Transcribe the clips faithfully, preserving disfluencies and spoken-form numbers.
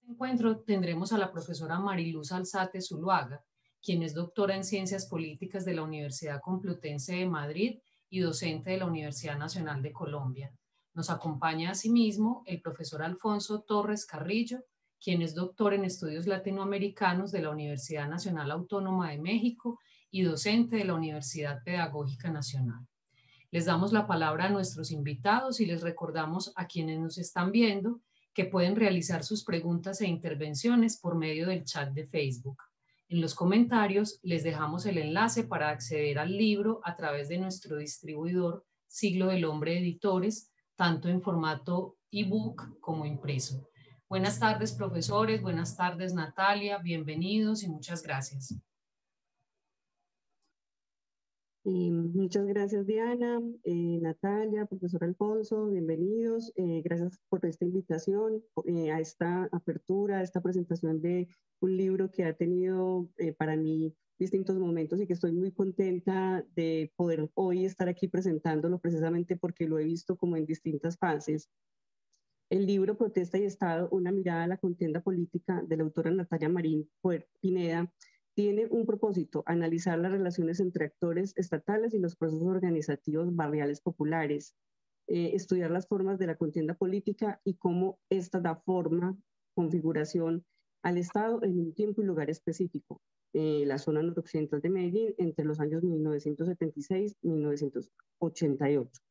Encuentro tendremos a la profesora Mariluz Alzate Zuluaga, quien es doctora en Ciencias Políticas de la Universidad Complutense de Madrid y docente de la Universidad Nacional de Colombia. Nos acompaña asimismo el profesor Alfonso Torres Carrillo, quien es doctor en Estudios Latinoamericanos de la Universidad Nacional Autónoma de México y docente de la Universidad Pedagógica Nacional. Les damos la palabra a nuestros invitados y les recordamos a quienes nos están viendo que pueden realizar sus preguntas e intervenciones por medio del chat de Facebook. En los comentarios les dejamos el enlace para acceder al libro a través de nuestro distribuidor Siglo del Hombre Editores, tanto en formato ebook como impreso. Buenas tardes, profesores. Buenas tardes, Natalia. Bienvenidos y muchas gracias. Eh, muchas gracias, Diana, eh, Natalia, profesor Alfonso, bienvenidos. Eh, gracias por esta invitación, eh, a esta apertura, a esta presentación de un libro que ha tenido eh, para mí distintos momentos y que estoy muy contenta de poder hoy estar aquí presentándolo precisamente porque lo he visto como en distintas fases. El libro Protesta y Estado, una mirada a la contienda política de la autora Natalia Marín Pineda tiene un propósito: analizar las relaciones entre actores estatales y los procesos organizativos barriales populares, eh, estudiar las formas de la contienda política y cómo esta da forma, configuración al Estado en un tiempo y lugar específico, eh, la zona noroccidental de Medellín entre los años mil novecientos setenta y seis y mil novecientos ochenta y ocho.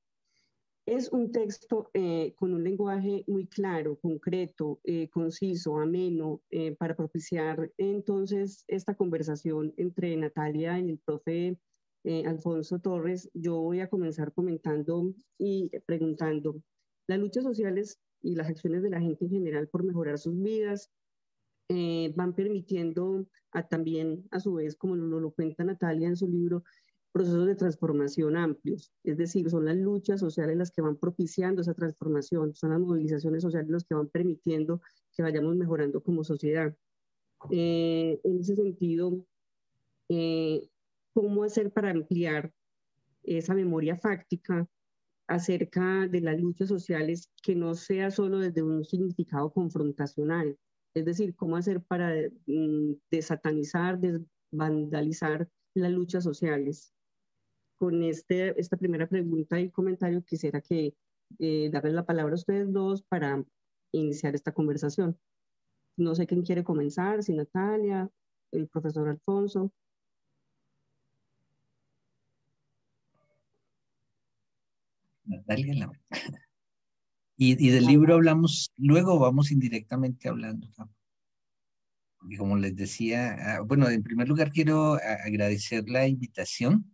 Es un texto eh, con un lenguaje muy claro, concreto, eh, conciso, ameno, eh, para propiciar entonces esta conversación entre Natalia y el profe eh, Alfonso Torres. Yo voy a comenzar comentando y preguntando: las luchas sociales y las acciones de la gente en general por mejorar sus vidas eh, van permitiendo a, también, a su vez, como lo, lo cuenta Natalia en su libro, procesos de transformación amplios, es decir, son las luchas sociales las que van propiciando esa transformación, son las movilizaciones sociales las que van permitiendo que vayamos mejorando como sociedad. Eh, en ese sentido, eh, ¿cómo hacer para ampliar esa memoria fáctica acerca de las luchas sociales que no sea solo desde un significado confrontacional? Es decir, ¿cómo hacer para mm, desatanizar, desvandalizar las luchas sociales? Con este, esta primera pregunta y comentario quisiera que eh, darles la palabra a ustedes dos para iniciar esta conversación. No sé quién quiere comenzar, si Natalia, el profesor Alfonso. Natalia, la... y, y del libro hablamos, luego vamos indirectamente hablando, ¿no? Porque como les decía, bueno, en primer lugar quiero agradecer la invitación.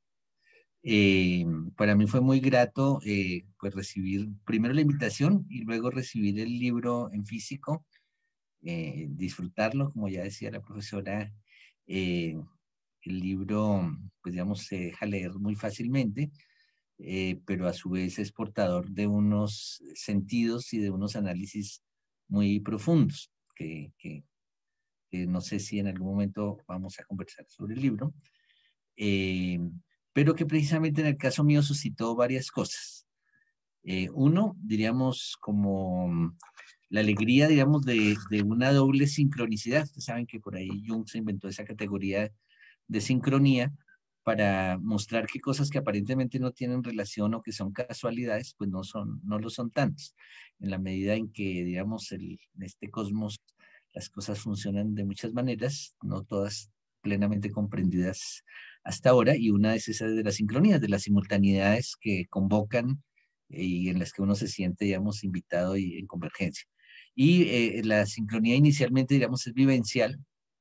Eh, para mí fue muy grato eh, pues recibir primero la invitación y luego recibir el libro en físico, eh, disfrutarlo, como ya decía la profesora. Eh, el libro, pues digamos, se deja leer muy fácilmente, eh, pero a su vez es portador de unos sentidos y de unos análisis muy profundos, que, que, que no sé si en algún momento vamos a conversar sobre el libro. Eh, pero que precisamente en el caso mío suscitó varias cosas. Eh, uno, diríamos, como la alegría, digamos, de, de una doble sincronicidad. Ustedes saben que por ahí Jung se inventó esa categoría de sincronía para mostrar que cosas que aparentemente no tienen relación o que son casualidades, pues no, son, no lo son tantos. En la medida en que, digamos, el, en este cosmos las cosas funcionan de muchas maneras, no todas plenamente comprendidas hasta ahora, y una es esa de las sincronías, de las simultaneidades que convocan eh, y en las que uno se siente, digamos, invitado y en convergencia. Y eh, la sincronía inicialmente, digamos, es vivencial,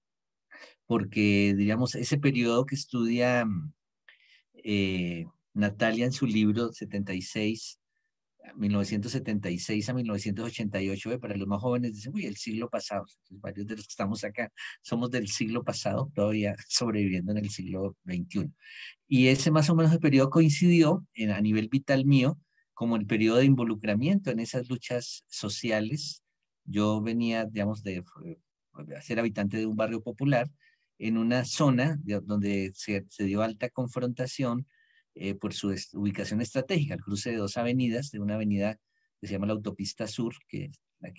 porque, digamos, ese periodo que estudia eh, Natalia en su libro setenta y seis, mil novecientos setenta y seis a mil novecientos ochenta y ocho, eh, para los más jóvenes dicen, uy, el siglo pasado. Entonces, varios de los que estamos acá somos del siglo pasado, todavía sobreviviendo en el siglo veintiuno. Y ese más o menos el periodo coincidió en, a nivel vital mío como el periodo de involucramiento en esas luchas sociales. Yo venía, digamos, de, de ser habitante de un barrio popular en una zona de, donde se, se dio alta confrontación eh, por su est ubicación estratégica, el cruce de dos avenidas, de una avenida que se llama la Autopista Sur, que es la que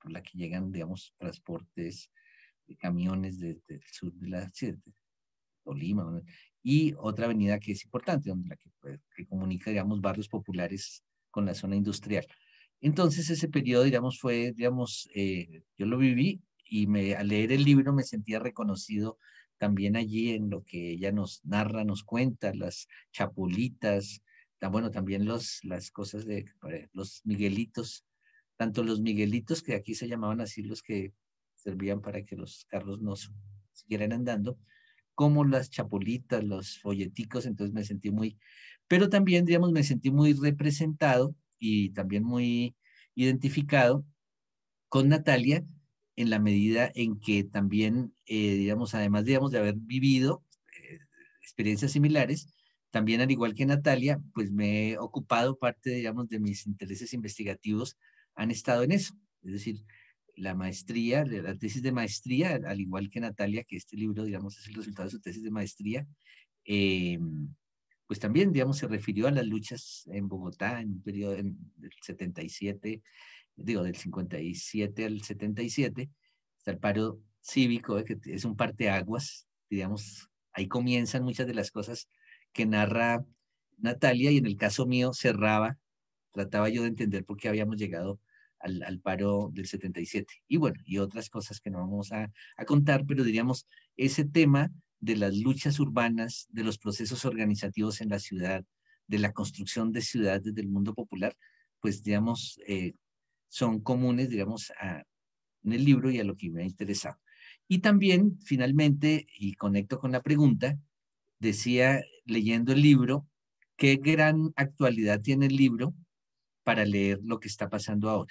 por la que llegan, digamos, transportes, de camiones desde el sur de la ciudad, Tolima, ¿no? Y otra avenida que es importante, donde la que, que comunica, digamos, barrios populares con la zona industrial. Entonces ese periodo, digamos, fue, digamos, eh, yo lo viví y me, al leer el libro me sentía reconocido también allí en lo que ella nos narra, nos cuenta, las chapolitas, tan, bueno, también los, las cosas de los Miguelitos, tanto los Miguelitos, que aquí se llamaban así los que servían para que los carros no siguieran andando, como las chapolitas, los folleticos, entonces me sentí muy, pero también, digamos, me sentí muy representado y también muy identificado con Natalia en la medida en que también, eh, digamos, además, digamos, de haber vivido eh, experiencias similares, también al igual que Natalia, pues me he ocupado parte, digamos, de mis intereses investigativos han estado en eso, es decir, la maestría, la tesis de maestría, al igual que Natalia, que este libro, digamos, es el resultado de su tesis de maestría, eh, pues también, digamos, se refirió a las luchas en Bogotá en un periodo en, del setenta y siete, digo, del cincuenta y siete al setenta y siete, está el paro cívico, eh, que es un parteaguas, digamos, ahí comienzan muchas de las cosas que narra Natalia, y en el caso mío cerraba, trataba yo de entender por qué habíamos llegado al, al paro del setenta y siete. Y bueno, y otras cosas que no vamos a, a contar, pero diríamos, ese tema de las luchas urbanas, de los procesos organizativos en la ciudad, de la construcción de ciudad desde el mundo popular, pues digamos, eh, son comunes, digamos, a, en el libro y a lo que me ha interesado. Y también, finalmente, y conecto con la pregunta, decía, leyendo el libro, qué gran actualidad tiene el libro para leer lo que está pasando ahora.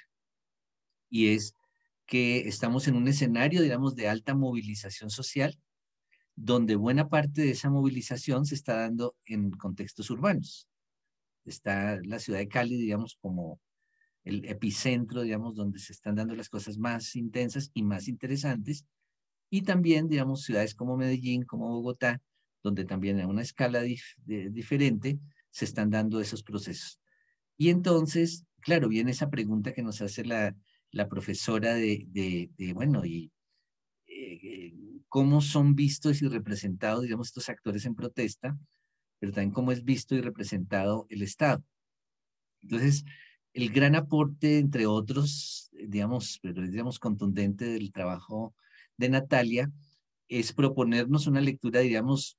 Y es que estamos en un escenario, digamos, de alta movilización social, donde buena parte de esa movilización se está dando en contextos urbanos. Está la ciudad de Cali, digamos, como el epicentro, digamos, donde se están dando las cosas más intensas y más interesantes, y también, digamos, ciudades como Medellín, como Bogotá, donde también a una escala dif de, diferente se están dando esos procesos. Y entonces, claro, viene esa pregunta que nos hace la, la profesora de, de, de, bueno, y eh, cómo son vistos y representados, digamos, estos actores en protesta, pero también cómo es visto y representado el Estado. Entonces, el gran aporte, entre otros, digamos, pero es, digamos, contundente del trabajo de Natalia, es proponernos una lectura, digamos,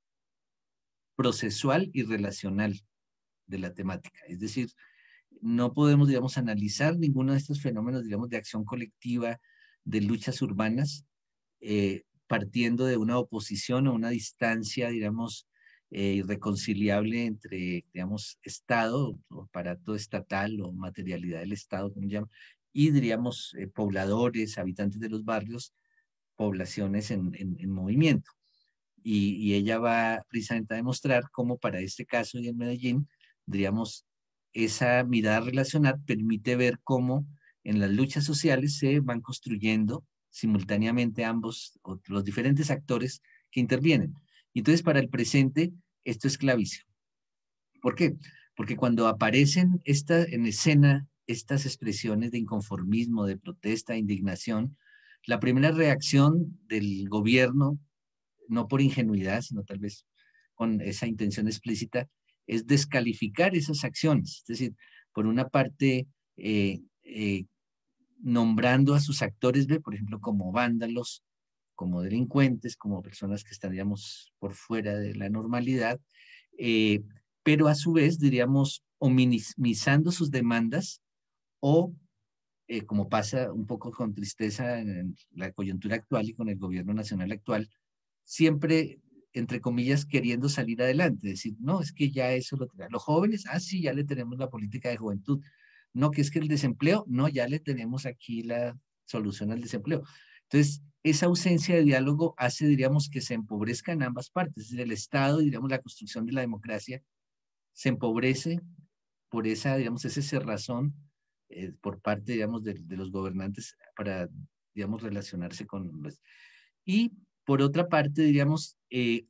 procesual y relacional de la temática. Es decir, no podemos, digamos, analizar ninguno de estos fenómenos, digamos, de acción colectiva, de luchas urbanas, eh, partiendo de una oposición o una distancia, digamos, eh, irreconciliable entre, digamos, Estado, o aparato estatal o materialidad del Estado, como llaman, y, diríamos, eh, pobladores, habitantes de los barrios, poblaciones en, en, en movimiento. Y, y ella va precisamente a demostrar cómo para este caso y en Medellín, diríamos, esa mirada relacional permite ver cómo en las luchas sociales se van construyendo simultáneamente ambos, los diferentes actores que intervienen. Y entonces para el presente esto es clavísimo. ¿Por qué? Porque cuando aparecen esta, en escena estas expresiones de inconformismo, de protesta, indignación, la primera reacción del gobierno, no por ingenuidad, sino tal vez con esa intención explícita, es descalificar esas acciones. Es decir, por una parte, eh, eh, nombrando a sus actores, ¿ve? Por ejemplo, como vándalos, como delincuentes, como personas que estaríamos por fuera de la normalidad, eh, pero a su vez, diríamos, o minimizando sus demandas o, eh, como pasa un poco con tristeza en la coyuntura actual y con el gobierno nacional actual, siempre, entre comillas, queriendo salir adelante, decir, no, es que ya eso lo tenemos. Los jóvenes, ah, sí, ya le tenemos la política de juventud. No, que es que el desempleo, no, ya le tenemos aquí la solución al desempleo. Entonces, esa ausencia de diálogo hace, diríamos, que se empobrezca en ambas partes. Es decir, el Estado, diríamos, la construcción de la democracia se empobrece por esa, digamos, ese cerrazón eh, por parte, digamos, de, de los gobernantes para, digamos, relacionarse con los... Y por otra parte, diríamos, eh,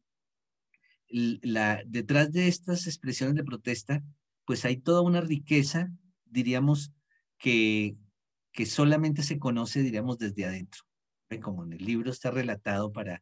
la, detrás de estas expresiones de protesta, pues hay toda una riqueza, diríamos, que, que solamente se conoce, diríamos, desde adentro. ¿Ve? Como en el libro está relatado para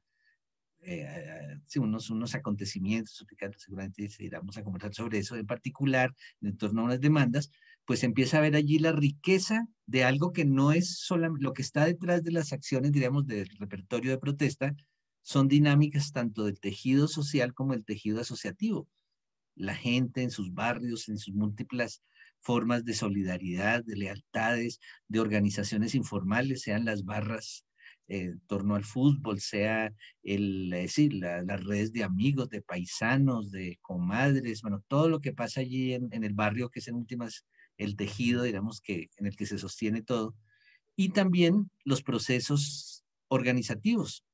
eh, sí, unos, unos acontecimientos, seguramente iremos a conversar sobre eso en particular, en torno a unas demandas, pues empieza a ver allí la riqueza de algo que no es solamente lo que está detrás de las acciones, diríamos, del repertorio de protesta, son dinámicas tanto del tejido social como del tejido asociativo. La gente en sus barrios, en sus múltiples formas de solidaridad, de lealtades, de organizaciones informales, sean las barras eh, en torno al fútbol, sea el, eh, sí, la, las redes de amigos, de paisanos, de comadres, bueno, todo lo que pasa allí en, en el barrio, que es en últimas el tejido, digamos, que, en el que se sostiene todo, y también los procesos organizativos,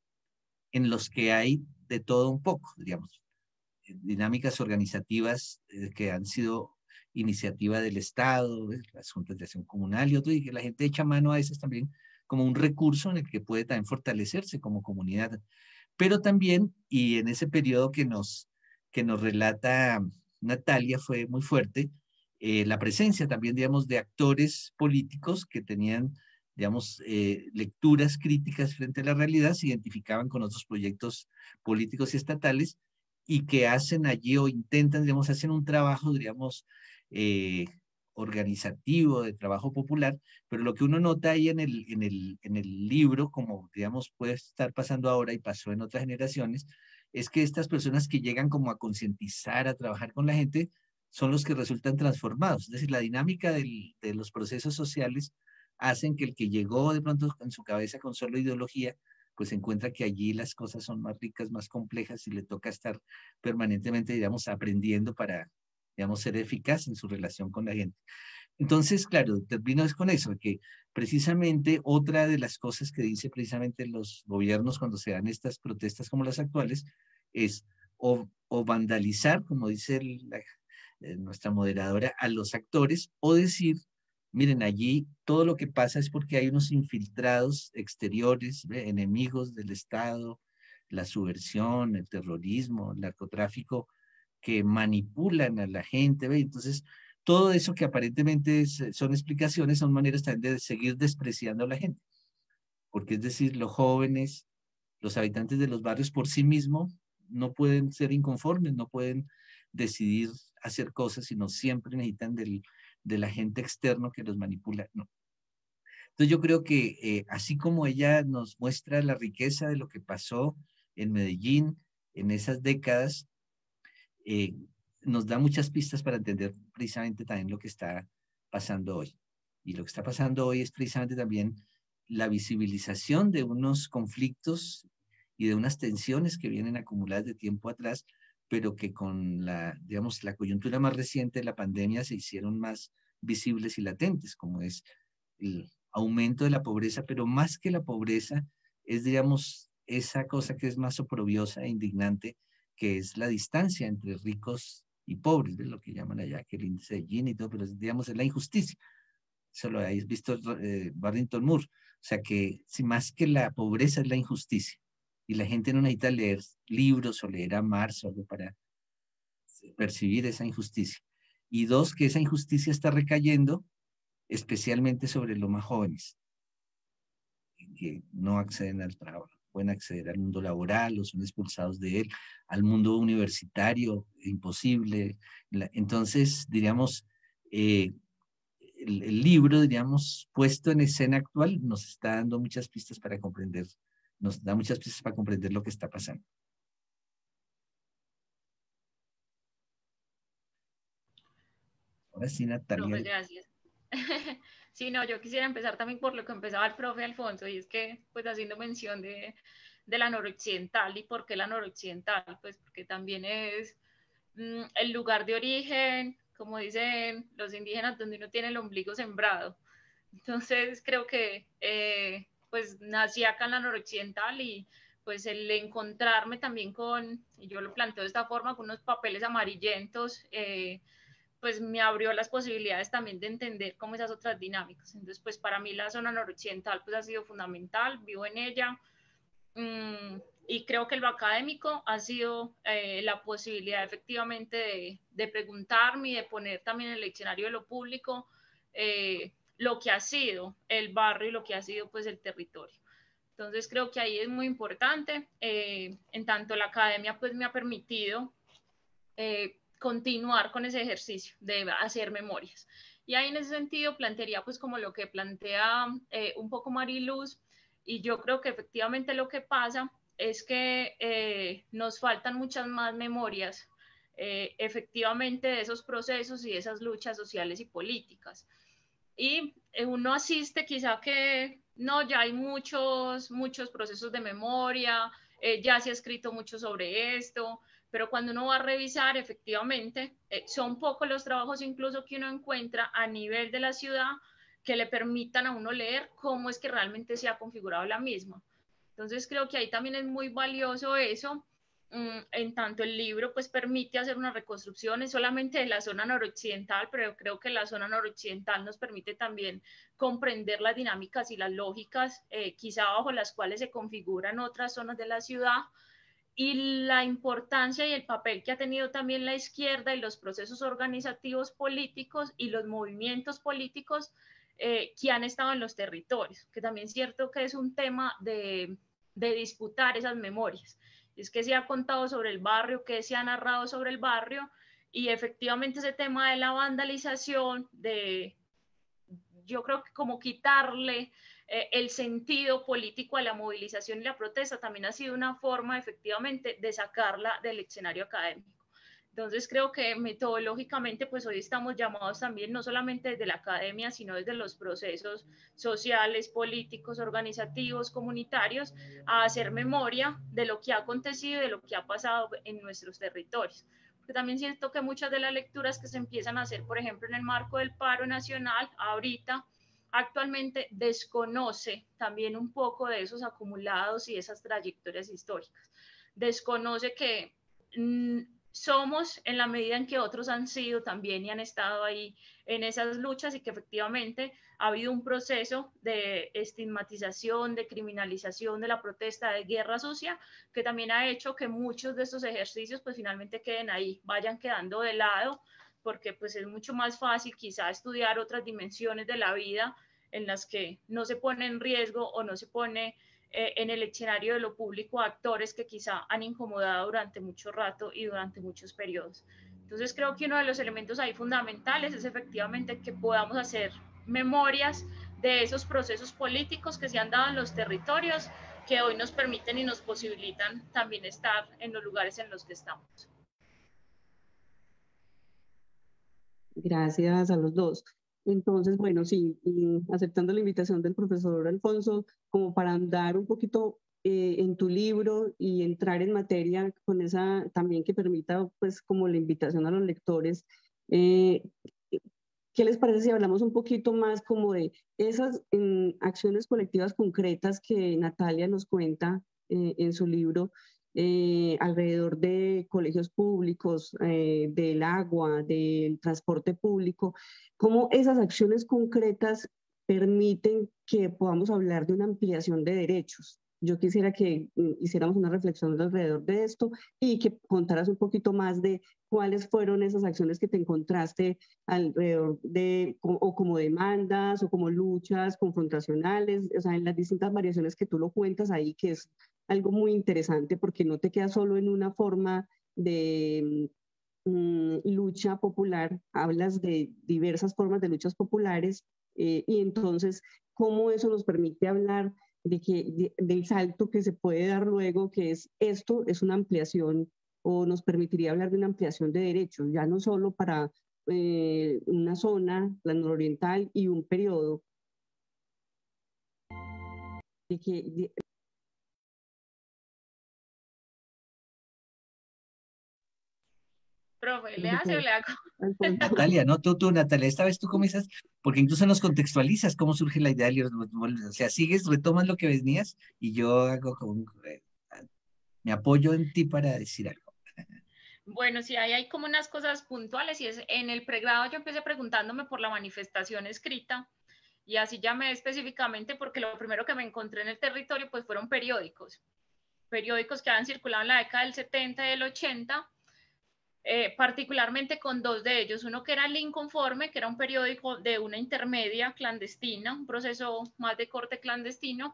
en los que hay de todo un poco, digamos, dinámicas organizativas eh, que han sido iniciativa del Estado, eh, las juntas de acción comunal y otro, y que la gente echa mano a esas también como un recurso en el que puede también fortalecerse como comunidad. Pero también, y en ese periodo que nos, que nos relata Natalia fue muy fuerte, eh, la presencia también, digamos, de actores políticos que tenían, digamos, eh, lecturas críticas frente a la realidad, se identificaban con otros proyectos políticos y estatales, y que hacen allí o intentan, digamos, hacen un trabajo, digamos, eh, organizativo, de trabajo popular, pero lo que uno nota ahí en el, en el, en el libro, como, digamos, puede estar pasando ahora y pasó en otras generaciones, es que estas personas que llegan como a concientizar, a trabajar con la gente, son los que resultan transformados. Es decir, la dinámica del, de los procesos sociales hacen que el que llegó de pronto en su cabeza con solo ideología, pues encuentra que allí las cosas son más ricas, más complejas y le toca estar permanentemente, digamos, aprendiendo para, digamos, ser eficaz en su relación con la gente. Entonces, claro, termino es con eso, que precisamente otra de las cosas que dice precisamente los gobiernos cuando se dan estas protestas como las actuales es o, o vandalizar, como dice el, la, eh, nuestra moderadora, a los actores, o decir, miren, allí todo lo que pasa es porque hay unos infiltrados exteriores, ¿ve? Enemigos del Estado, la subversión, el terrorismo, el narcotráfico, que manipulan a la gente, ¿ve? Entonces, todo eso que aparentemente es, son explicaciones, son maneras también de seguir despreciando a la gente. Porque es decir, los jóvenes, los habitantes de los barrios por sí mismos no pueden ser inconformes, no pueden decidir hacer cosas, sino siempre necesitan del, de la gente externo que los manipula. No. Entonces yo creo que eh, así como ella nos muestra la riqueza de lo que pasó en Medellín en esas décadas, eh, nos da muchas pistas para entender precisamente también lo que está pasando hoy. Y lo que está pasando hoy es precisamente también la visibilización de unos conflictos y de unas tensiones que vienen acumuladas de tiempo atrás, pero que con la, digamos, la coyuntura más reciente de la pandemia se hicieron más visibles y latentes, como es el aumento de la pobreza, pero más que la pobreza es, digamos, esa cosa que es más oprobiosa e indignante, que es la distancia entre ricos y pobres, ¿ves? Lo que llaman allá, que el índice de Gini y todo, pero digamos es la injusticia. Eso lo habéis visto eh, Barrington Moore. O sea que si más que la pobreza es la injusticia. Y la gente no necesita leer libros o leer a Marx o algo para percibir esa injusticia. Y dos, que esa injusticia está recayendo especialmente sobre los más jóvenes, que no acceden al trabajo, pueden acceder al mundo laboral o son expulsados de él, al mundo universitario, imposible. Entonces, diríamos, eh, el, el libro, diríamos, puesto en escena actual, nos está dando muchas pistas para comprender, nos da muchas pistas para comprender lo que está pasando. Ahora sí, Natalia. Profe, gracias. Sí, no, yo quisiera empezar también por lo que empezaba el profe Alfonso, y es que, pues, haciendo mención de, de la noroccidental. ¿Y por qué la noroccidental? Pues porque también es mmm, el lugar de origen, como dicen los indígenas, donde uno tiene el ombligo sembrado. Entonces, creo que, eh, pues, nací acá en la noroccidental y, pues, el encontrarme también con, y yo lo planteo de esta forma, con unos papeles amarillentos, eh, pues me abrió las posibilidades también de entender cómo esas otras dinámicas. Entonces, pues para mí la zona noroccidental pues ha sido fundamental, vivo en ella, mmm, y creo que lo académico ha sido eh, la posibilidad efectivamente de, de preguntarme y de poner también en el diccionario de lo público eh, lo que ha sido el barrio y lo que ha sido pues el territorio. Entonces creo que ahí es muy importante, eh, en tanto la academia pues me ha permitido eh, continuar con ese ejercicio de hacer memorias. Y ahí en ese sentido plantearía pues como lo que plantea eh, un poco Mariluz, y yo creo que efectivamente lo que pasa es que eh, nos faltan muchas más memorias eh, efectivamente de esos procesos y de esas luchas sociales y políticas. Y uno asiste quizá que no, ya hay muchos, muchos procesos de memoria, eh, ya se ha escrito mucho sobre esto, pero cuando uno va a revisar, efectivamente, eh, son pocos los trabajos incluso que uno encuentra a nivel de la ciudad que le permitan a uno leer cómo es que realmente se ha configurado la misma. Entonces creo que ahí también es muy valioso eso, en tanto el libro pues permite hacer una reconstrucción es solamente de la zona noroccidental, pero creo que la zona noroccidental nos permite también comprender las dinámicas y las lógicas eh, quizá bajo las cuales se configuran otras zonas de la ciudad, y la importancia y el papel que ha tenido también la izquierda y los procesos organizativos políticos y los movimientos políticos eh, que han estado en los territorios, que también es cierto que es un tema de, de disputar esas memorias. Es que se ha contado sobre el barrio, que se ha narrado sobre el barrio, y efectivamente ese tema de la vandalización, de yo creo que como quitarle eh, el sentido político a la movilización y la protesta también ha sido una forma efectivamente de sacarla del escenario académico. Entonces creo que metodológicamente pues hoy estamos llamados también no solamente desde la academia, sino desde los procesos sociales, políticos, organizativos, comunitarios, a hacer memoria de lo que ha acontecido y de lo que ha pasado en nuestros territorios. Porque también siento que muchas de las lecturas que se empiezan a hacer, por ejemplo, en el marco del paro nacional, ahorita, actualmente desconoce también un poco de esos acumulados y esas trayectorias históricas. Desconoce que mmm, somos en la medida en que otros han sido también y han estado ahí en esas luchas, y que efectivamente ha habido un proceso de estigmatización, de criminalización de la protesta, de guerra sucia, que también ha hecho que muchos de estos ejercicios pues finalmente queden ahí, vayan quedando de lado, porque pues es mucho más fácil quizá estudiar otras dimensiones de la vida en las que no se pone en riesgo o no se pone eh, en el escenario de lo público a actores que quizá han incomodado durante mucho rato y durante muchos periodos. Entonces creo que uno de los elementos ahí fundamentales es efectivamente que podamos hacer memorias de esos procesos políticos que se han dado en los territorios, que hoy nos permiten y nos posibilitan también estar en los lugares en los que estamos. Gracias a los dos. Entonces, bueno, sí, aceptando la invitación del profesor Alfonso, como para andar un poquito eh, en tu libro y entrar en materia con esa también que permita, pues, como la invitación a los lectores, eh, ¿qué les parece si hablamos un poquito más como de esas eh, acciones colectivas concretas que Natalia nos cuenta eh, en su libro? Eh, alrededor de colegios públicos, eh, del agua, del transporte público, cómo esas acciones concretas permiten que podamos hablar de una ampliación de derechos. Yo quisiera que mm, hiciéramos una reflexión alrededor de esto y que contaras un poquito más de cuáles fueron esas acciones que te encontraste alrededor de, o, o como demandas, o como luchas confrontacionales, o sea, en las distintas variaciones que tú lo cuentas ahí, que es algo muy interesante porque no te quedas solo en una forma de mm, lucha popular, hablas de diversas formas de luchas populares eh, y entonces cómo eso nos permite hablar de que, de, del salto que se puede dar luego, que es esto, es una ampliación o nos permitiría hablar de una ampliación de derechos, ya no solo para eh, una zona, la nororiental y un periodo. De que, de, Profe, ¿le hace o le hago? Natalia, no, tú, tú, Natalia, esta vez tú comienzas, porque incluso nos contextualizas cómo surge la idea, o sea, sigues, retomas lo que venías y yo hago como, eh, me apoyo en ti para decir algo. Bueno, sí, ahí hay como unas cosas puntuales, y es en el pregrado yo empecé preguntándome por la manifestación escrita, y así llamé específicamente porque lo primero que me encontré en el territorio pues fueron periódicos, periódicos que habían circulado en la década del setenta y del ochenta, eh, particularmente con dos de ellos, uno que era El Inconforme, que era un periódico de una intermedia clandestina, un proceso más de corte clandestino,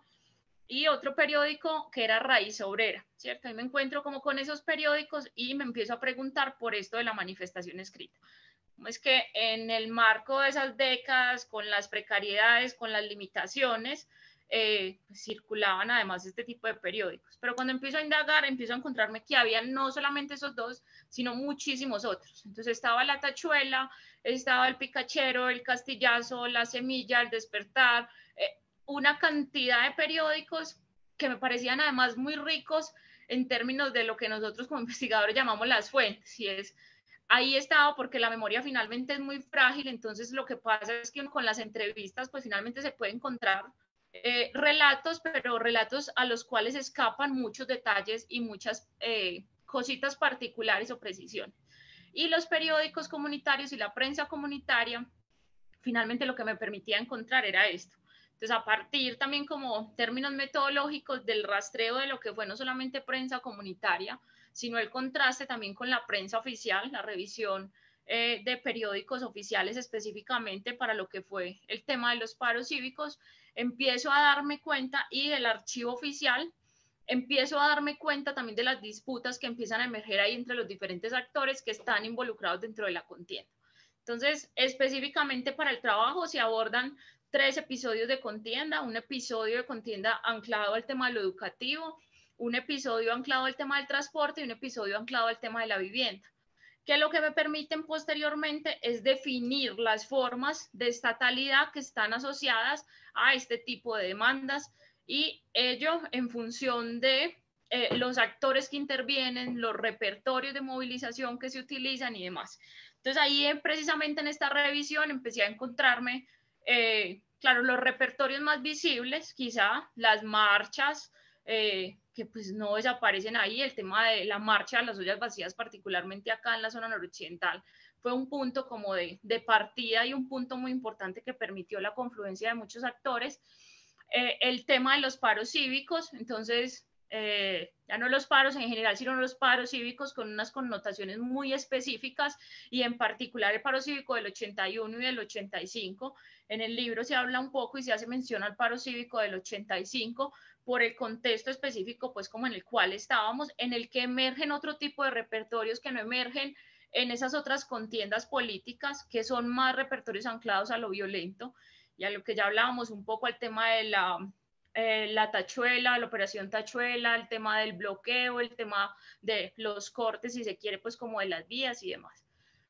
y otro periódico que era Raíz Obrera, ¿cierto? Ahí me encuentro como con esos periódicos y me empiezo a preguntar por esto de la manifestación escrita. Es que en el marco de esas décadas, con las precariedades, con las limitaciones, eh, pues circulaban además este tipo de periódicos. Pero cuando empiezo a indagar, empiezo a encontrarme que había no solamente esos dos, sino muchísimos otros. Entonces estaba La Tachuela, estaba El Picachero, El Castillazo, La Semilla, El Despertar, eh, una cantidad de periódicos que me parecían además muy ricos en términos de lo que nosotros como investigadores llamamos las fuentes, y es ahí estaba porque la memoria finalmente es muy frágil, entonces lo que pasa es que uno con las entrevistas pues finalmente se puede encontrar eh, relatos, pero relatos a los cuales escapan muchos detalles y muchas eh, cositas particulares o precisiones. Y los periódicos comunitarios y la prensa comunitaria, finalmente lo que me permitía encontrar era esto. Entonces, a partir también como términos metodológicos del rastreo de lo que fue no solamente prensa comunitaria, sino el contraste también con la prensa oficial, la revisión eh, de periódicos oficiales específicamente para lo que fue el tema de los paros cívicos, empiezo a darme cuenta, y del archivo oficial, empiezo a darme cuenta también de las disputas que empiezan a emerger ahí entre los diferentes actores que están involucrados dentro de la contienda. Entonces, específicamente para el trabajo se abordan tres episodios de contienda, un episodio de contienda anclado al tema de lo educativo, un episodio anclado al tema del transporte y un episodio anclado al tema de la vivienda, que lo que me permiten posteriormente es definir las formas de estatalidad que están asociadas a este tipo de demandas, y ello en función de eh, los actores que intervienen, los repertorios de movilización que se utilizan y demás. Entonces ahí precisamente en esta revisión empecé a encontrarme, eh, claro, los repertorios más visibles, quizá las marchas, eh, que pues no desaparecen ahí. El tema de la marcha de las ollas vacías, particularmente acá en la zona noroccidental, fue un punto como de, de partida y un punto muy importante que permitió la confluencia de muchos actores. Eh, el tema de los paros cívicos, entonces eh, ya no los paros en general, sino los paros cívicos con unas connotaciones muy específicas, y en particular el paro cívico del ochenta y uno y del ochenta y cinco. En el libro se habla un poco y se hace mención al paro cívico del ochenta y cinco por el contexto específico, pues como en el cual estábamos, en el que emergen otro tipo de repertorios que no emergen en esas otras contiendas políticas, que son más repertorios anclados a lo violento y a lo que ya hablábamos un poco, al tema de la, eh, la tachuela, la operación tachuela, el tema del bloqueo, el tema de los cortes, si se quiere, pues como de las vías y demás.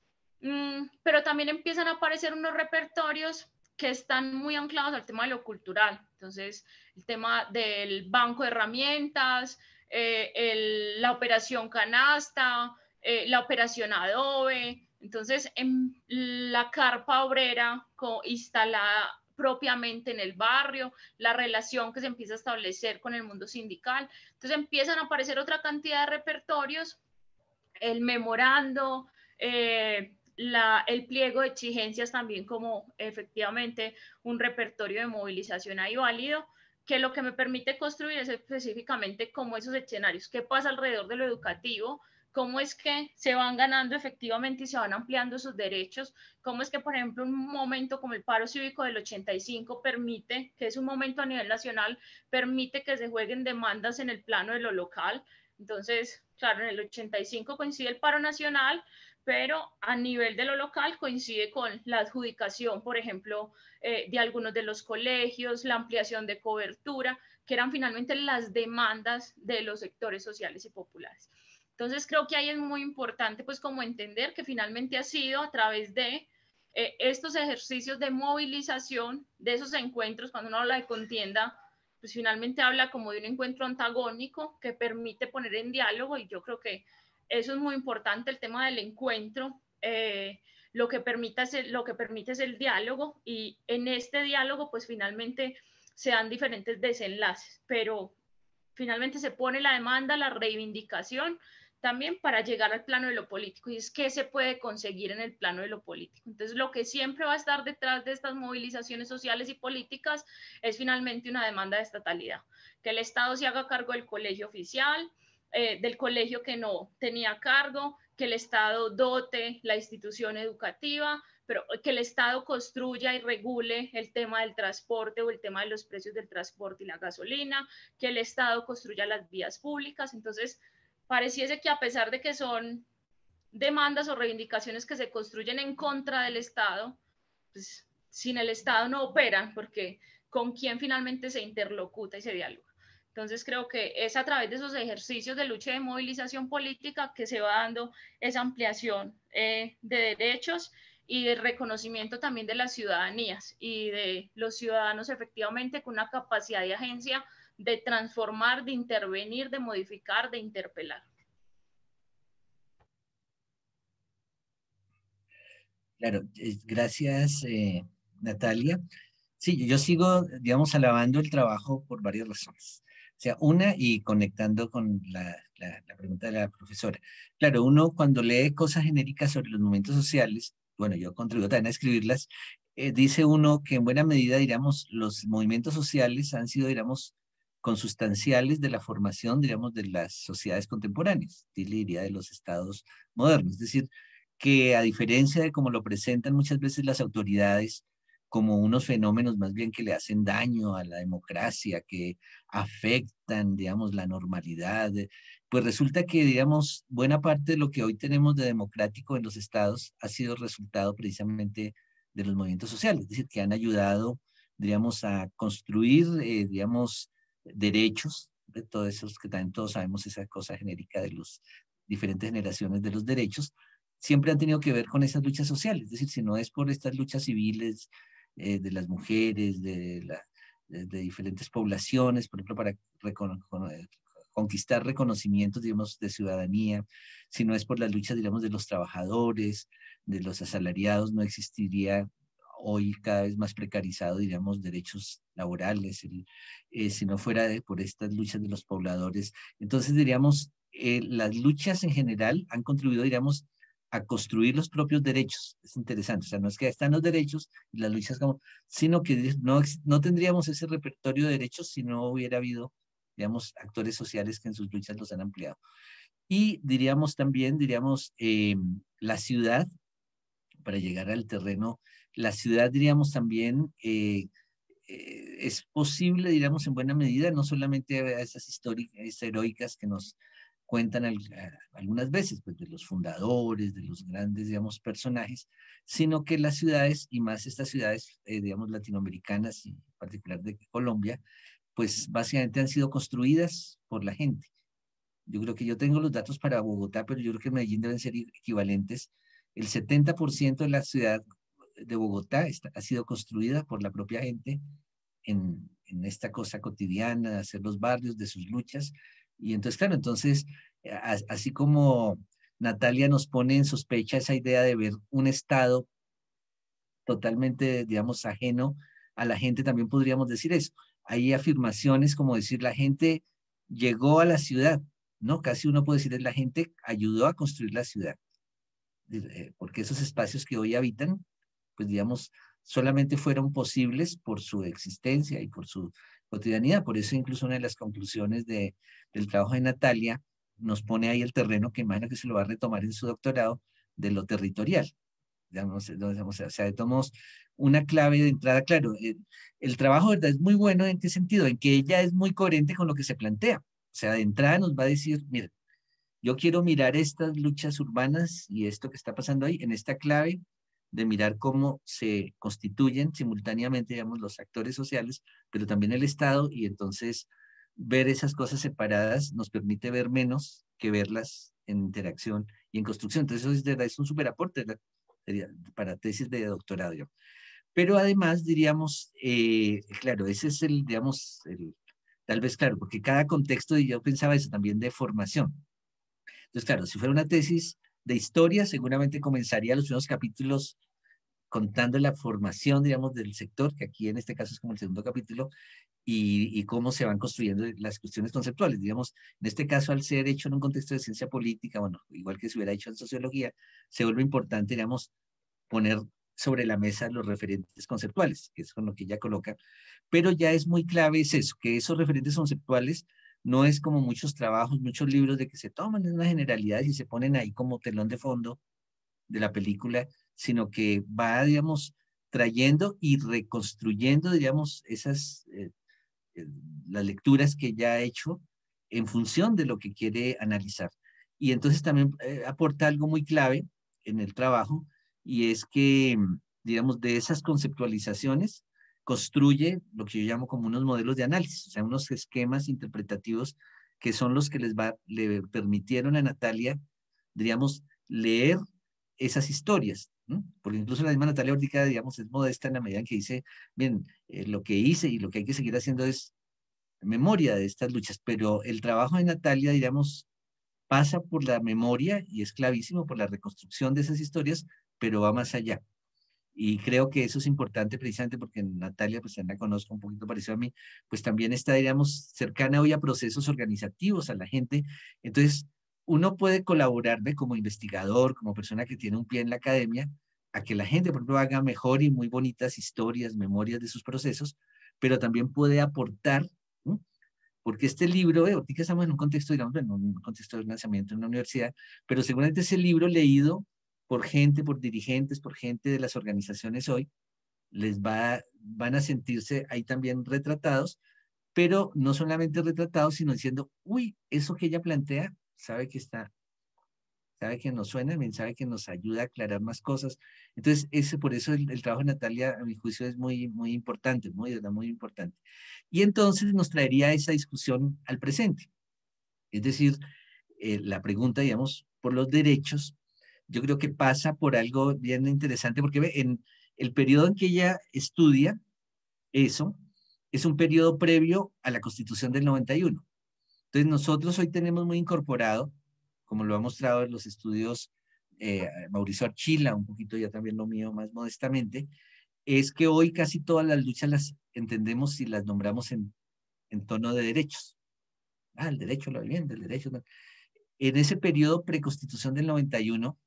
Mm, pero también empiezan a aparecer unos repertorios que están muy anclados al tema de lo cultural. Entonces, el tema del banco de herramientas, eh, el, la operación canasta, eh, la operación adobe. Entonces, en la carpa obrera instalada propiamente en el barrio, la relación que se empieza a establecer con el mundo sindical. Entonces, empiezan a aparecer otra cantidad de repertorios, el memorando, eh, la, el pliego de exigencias también como efectivamente un repertorio de movilización ahí válido, que lo que me permite construir es específicamente como esos escenarios, qué pasa alrededor de lo educativo, cómo es que se van ganando efectivamente y se van ampliando sus derechos, cómo es que, por ejemplo, un momento como el paro cívico del ochenta y cinco permite, que es un momento a nivel nacional, permite que se jueguen demandas en el plano de lo local. Entonces, claro, en el ochenta y cinco coincide el paro nacional, pero a nivel de lo local coincide con la adjudicación, por ejemplo, eh, de algunos de los colegios, la ampliación de cobertura, que eran finalmente las demandas de los sectores sociales y populares. Entonces, creo que ahí es muy importante, pues, como entender que finalmente ha sido a través de eh, estos ejercicios de movilización, de esos encuentros, cuando uno habla de contienda, pues finalmente habla como de un encuentro antagónico que permite poner en diálogo, y yo creo que eso es muy importante, el tema del encuentro, eh, lo, que permite es el, lo que permite es el diálogo, y en este diálogo pues finalmente se dan diferentes desenlaces, pero finalmente se pone la demanda, la reivindicación, también para llegar al plano de lo político, y es qué se puede conseguir en el plano de lo político. Entonces, lo que siempre va a estar detrás de estas movilizaciones sociales y políticas es finalmente una demanda de estatalidad, que el Estado se haga cargo del colegio oficial, eh, del colegio que no tenía cargo, que el Estado dote la institución educativa, pero que el Estado construya y regule el tema del transporte o el tema de los precios del transporte y la gasolina, que el Estado construya las vías públicas. Entonces, pareciese que a pesar de que son demandas o reivindicaciones que se construyen en contra del Estado, pues sin el Estado no operan, porque con quién finalmente se interlocuta y se dialoga. Entonces creo que es a través de esos ejercicios de lucha y de movilización política que se va dando esa ampliación eh, de derechos y de reconocimiento también de las ciudadanías y de los ciudadanos efectivamente con una capacidad de agencia de transformar, de intervenir, de modificar, de interpelar. Claro, gracias eh, Natalia. Sí, yo sigo, digamos, alabando el trabajo por varias razones. O sea, una, y conectando con la, la, la pregunta de la profesora. Claro, uno cuando lee cosas genéricas sobre los movimientos sociales, bueno, yo contribuyo también a escribirlas, eh, dice uno que en buena medida, digamos, los movimientos sociales han sido, digamos, consustanciales de la formación, digamos, de las sociedades contemporáneas, y le diría de los estados modernos. Es decir, que a diferencia de como lo presentan muchas veces las autoridades, como unos fenómenos más bien que le hacen daño a la democracia, que afectan, digamos, la normalidad, pues resulta que, digamos, buena parte de lo que hoy tenemos de democrático en los estados ha sido resultado precisamente de los movimientos sociales, es decir, que han ayudado, digamos, a construir, eh, digamos, derechos, de todos esos que también todos sabemos esa cosa genérica de las diferentes generaciones de los derechos, siempre han tenido que ver con esas luchas sociales, es decir, si no es por estas luchas civiles, Eh, de las mujeres, de, la, de, de diferentes poblaciones, por ejemplo, para recon, con, eh, conquistar reconocimientos, digamos, de ciudadanía, si no es por las luchas, digamos, de los trabajadores, de los asalariados, no existiría hoy cada vez más precarizado, digamos, derechos laborales, el, eh, si no fuera de, por estas luchas de los pobladores. Entonces, diríamos, eh, las luchas en general han contribuido, diríamos, a construir los propios derechos. Es interesante, o sea, no es que están los derechos y las luchas como, sino que no, no tendríamos ese repertorio de derechos si no hubiera habido, digamos, actores sociales que en sus luchas los han ampliado. Y diríamos también, diríamos, eh, la ciudad, para llegar al terreno, la ciudad, diríamos también, eh, eh, es posible, diríamos, en buena medida, no solamente a esas historias heroicas que nos cuentan al, a, algunas veces, pues, de los fundadores, de los grandes, digamos, personajes, sino que las ciudades, y más estas ciudades, eh, digamos, latinoamericanas, y en particular de Colombia, pues básicamente han sido construidas por la gente. Yo creo que yo tengo los datos para Bogotá, pero yo creo que en Medellín deben ser equivalentes. El setenta por ciento de la ciudad de Bogotá está, ha sido construida por la propia gente en, en esta cosa cotidiana, de hacer los barrios, de sus luchas. Y entonces, claro, entonces, así como Natalia nos pone en sospecha esa idea de ver un Estado totalmente, digamos, ajeno a la gente, también podríamos decir eso. Hay afirmaciones como decir la gente llegó a la ciudad, ¿no? Casi uno puede decir la gente ayudó a construir la ciudad, porque esos espacios que hoy habitan, pues digamos, solamente fueron posibles por su existencia y por su cotidianidad. Por eso incluso una de las conclusiones de, del trabajo de Natalia nos pone ahí el terreno que imagino que se lo va a retomar en su doctorado, de lo territorial. Digamos, digamos, o sea, tomamos una clave de entrada, claro, el, el trabajo, ¿verdad? Es muy bueno. ¿En qué sentido? En que ella es muy coherente con lo que se plantea. O sea, de entrada nos va a decir, mira, yo quiero mirar estas luchas urbanas y esto que está pasando ahí en esta clave de mirar cómo se constituyen simultáneamente, digamos, los actores sociales, pero también el Estado, y entonces ver esas cosas separadas nos permite ver menos que verlas en interacción y en construcción. Entonces eso es, de verdad, es un súper aporte para tesis de doctorado. Yo. Pero además, diríamos, eh, claro, ese es el, digamos, el, tal vez, claro, porque cada contexto, y yo pensaba eso también de formación. Entonces, claro, si fuera una tesis de historia, seguramente comenzaría los primeros capítulos contando la formación, digamos, del sector, que aquí en este caso es como el segundo capítulo, y, y cómo se van construyendo las cuestiones conceptuales. Digamos, en este caso, al ser hecho en un contexto de ciencia política, bueno, igual que se hubiera hecho en sociología, se vuelve importante, digamos, poner sobre la mesa los referentes conceptuales, que es con lo que ella coloca, pero ya es muy clave es eso, que esos referentes conceptuales no es como muchos trabajos, muchos libros de que se toman en una generalidad y se ponen ahí como telón de fondo de la película, sino que va, digamos, trayendo y reconstruyendo, digamos, esas, eh, eh, las lecturas que ya ha hecho en función de lo que quiere analizar. Y entonces también eh, aporta algo muy clave en el trabajo, y es que, digamos, de esas conceptualizaciones construye lo que yo llamo como unos modelos de análisis, o sea, unos esquemas interpretativos que son los que les va, le permitieron a Natalia, digamos, leer esas historias, ¿no? Porque incluso la misma Natalia Ortega, digamos, es modesta en la medida en que dice, bien, eh, lo que hice y lo que hay que seguir haciendo es memoria de estas luchas, pero el trabajo de Natalia, digamos, pasa por la memoria y es clavísimo por la reconstrucción de esas historias, pero va más allá. Y creo que eso es importante precisamente porque Natalia, pues ya la conozco un poquito parecido a mí, pues también está, digamos, cercana hoy a procesos organizativos, a la gente. Entonces, uno puede colaborarme como investigador, como persona que tiene un pie en la academia, a que la gente, por ejemplo, haga mejor y muy bonitas historias, memorias de sus procesos, pero también puede aportar, ¿no? Porque este libro, eh, ahorita estamos en un contexto, digamos, en un contexto de lanzamiento en una universidad, pero seguramente ese libro leído por gente, por dirigentes, por gente de las organizaciones hoy, les va, van a sentirse ahí también retratados, pero no solamente retratados, sino diciendo, uy, eso que ella plantea, sabe que está, sabe que nos suena, sabe que nos ayuda a aclarar más cosas. Entonces, ese, por eso el, el trabajo de Natalia, a mi juicio, es muy, muy importante, muy, muy importante. Y entonces nos traería esa discusión al presente. Es decir, eh, la pregunta, digamos, por los derechos, yo creo que pasa por algo bien interesante, porque ve, en el periodo en que ella estudia eso, es un periodo previo a la Constitución del noventa y uno. Entonces nosotros hoy tenemos muy incorporado, como lo ha mostrado en los estudios eh, Mauricio Archila, un poquito ya también lo mío más modestamente, es que hoy casi todas las luchas las entendemos y las nombramos en, en tono de derechos. Ah, el derecho a la vivienda, el derecho... En ese periodo preconstitución del noventa y uno,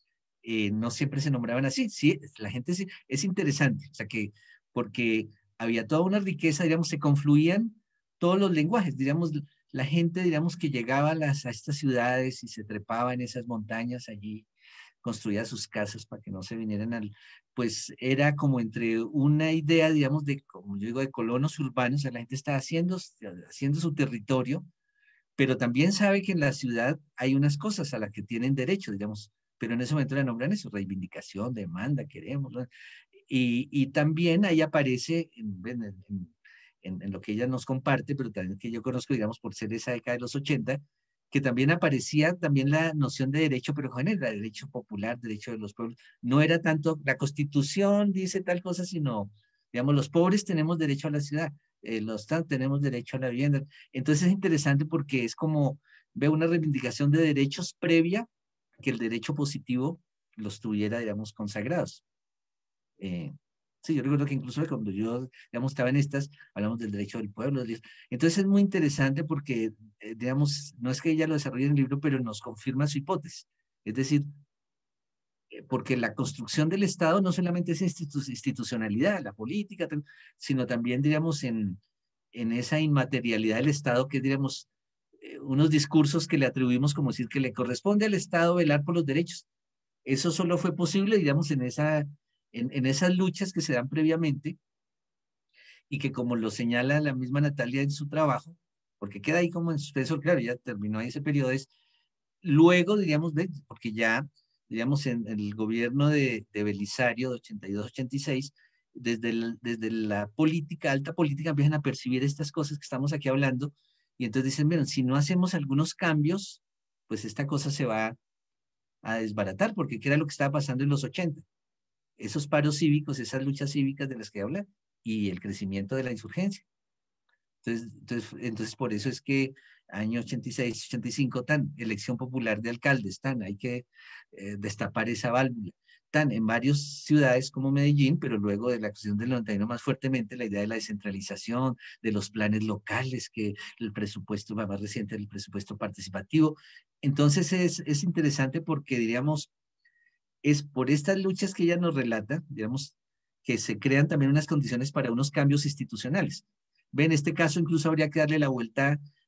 eh, no siempre se nombraban así. Sí, la gente sí, es interesante, o sea que, porque había toda una riqueza, digamos, se confluían todos los lenguajes, digamos, la gente, digamos, que llegaba a, las, a estas ciudades y se trepaba en esas montañas allí, construía sus casas para que no se vinieran al, pues era como entre una idea, digamos, de, como yo digo, de colonos urbanos, o sea, la gente está haciendo, haciendo su territorio, pero también sabe que en la ciudad hay unas cosas a las que tienen derecho, digamos, pero en ese momento le nombran eso, reivindicación, demanda, queremos, ¿no? Y, y también ahí aparece en, en, en, en lo que ella nos comparte, pero también que yo conozco, digamos, por ser esa década de los ochenta, que también aparecía también la noción de derecho, pero con el derecho popular, derecho de los pueblos. No era tanto la Constitución dice tal cosa, sino, digamos, los pobres tenemos derecho a la ciudad, eh, los tenemos derecho a la vivienda. Entonces es interesante porque es como, ve una reivindicación de derechos previa que el derecho positivo los tuviera, digamos, consagrados. Eh, sí, yo recuerdo que incluso cuando yo, digamos, estaba en estas, hablamos del derecho del pueblo. Entonces es muy interesante porque, eh, digamos, no es que ella lo desarrolle en el libro, pero nos confirma su hipótesis. Es decir, eh, porque la construcción del Estado no solamente es institu institucionalidad, la política, sino también, digamos, en, en esa inmaterialidad del Estado, que diríamos, eh, unos discursos que le atribuimos como decir que le corresponde al Estado velar por los derechos. Eso solo fue posible, digamos, en, esa, en, en esas luchas que se dan previamente y que, como lo señala la misma Natalia en su trabajo, porque queda ahí como en suspenso, claro, ya terminó ahí ese periodo, es luego, diríamos, porque ya, digamos, en, en el gobierno de, de Belisario de ochenta y dos ochenta y seis, desde, el, desde la política, alta política, empiezan a percibir estas cosas que estamos aquí hablando, y entonces dicen, bueno, si no hacemos algunos cambios, pues esta cosa se va a desbaratar, porque ¿qué era lo que estaba pasando en los ochenta? Esos paros cívicos, esas luchas cívicas de las que habla, y el crecimiento de la insurgencia. Entonces, entonces, entonces por eso es que año ochenta y seis, ochenta y cinco, tan elección popular de alcaldes, tan hay que eh, destapar esa válvula. Tan en varias ciudades como Medellín, pero luego de la cuestión del noventa y uno más fuertemente la idea de la descentralización, de los planes locales, que el presupuesto más reciente, el presupuesto participativo. Entonces es, es interesante porque, diríamos, es por estas luchas que ella nos relata, digamos, que se crean también unas condiciones para unos cambios institucionales. Ve, en este caso incluso habría que darle la vuelta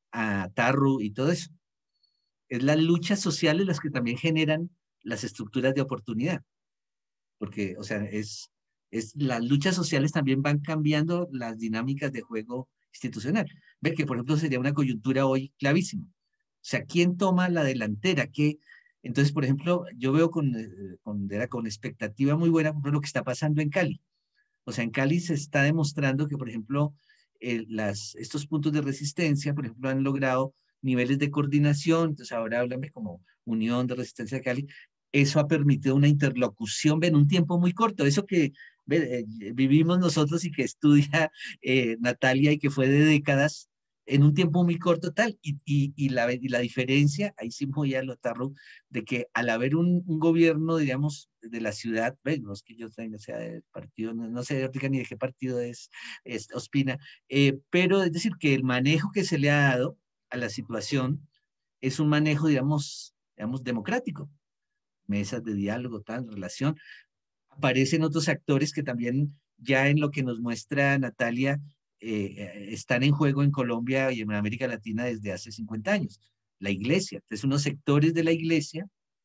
a Tarru y todo eso. Es las luchas sociales las que también generan las estructuras de oportunidad. Porque, o sea, es, es, las luchas sociales también van cambiando las dinámicas de juego institucional. Ve que, por ejemplo, sería una coyuntura hoy clavísima. O sea, ¿quién toma la delantera? ¿Qué? Entonces, por ejemplo, yo veo con, con, con expectativa muy buena por lo que está pasando en Cali. O sea, en Cali se está demostrando que, por ejemplo, eh, las, estos puntos de resistencia, por ejemplo, han logrado niveles de coordinación. Entonces, ahora háblame como Unión de Resistencia de Cali. Eso ha permitido una interlocución en un tiempo muy corto. Eso que ve, eh, vivimos nosotros y que estudia eh, Natalia y que fue de décadas, en un tiempo muy corto tal, y, y, y, la, y la diferencia, ahí sí voy a notarlo, de que al haber un, un gobierno, digamos, de la ciudad, bueno, no es que yo tenga, sea del partido, no, no sé ni de qué partido es, es Ospina, eh, pero es decir, que el manejo que se le ha dado a la situación es un manejo, digamos, digamos democrático, mesas de diálogo, tal, relación. Aparecen otros actores que también ya en lo que nos muestra Natalia, Eh, están en juego en Colombia y en América Latina desde hace cincuenta años. La iglesia, entonces unos sectores de la iglesia,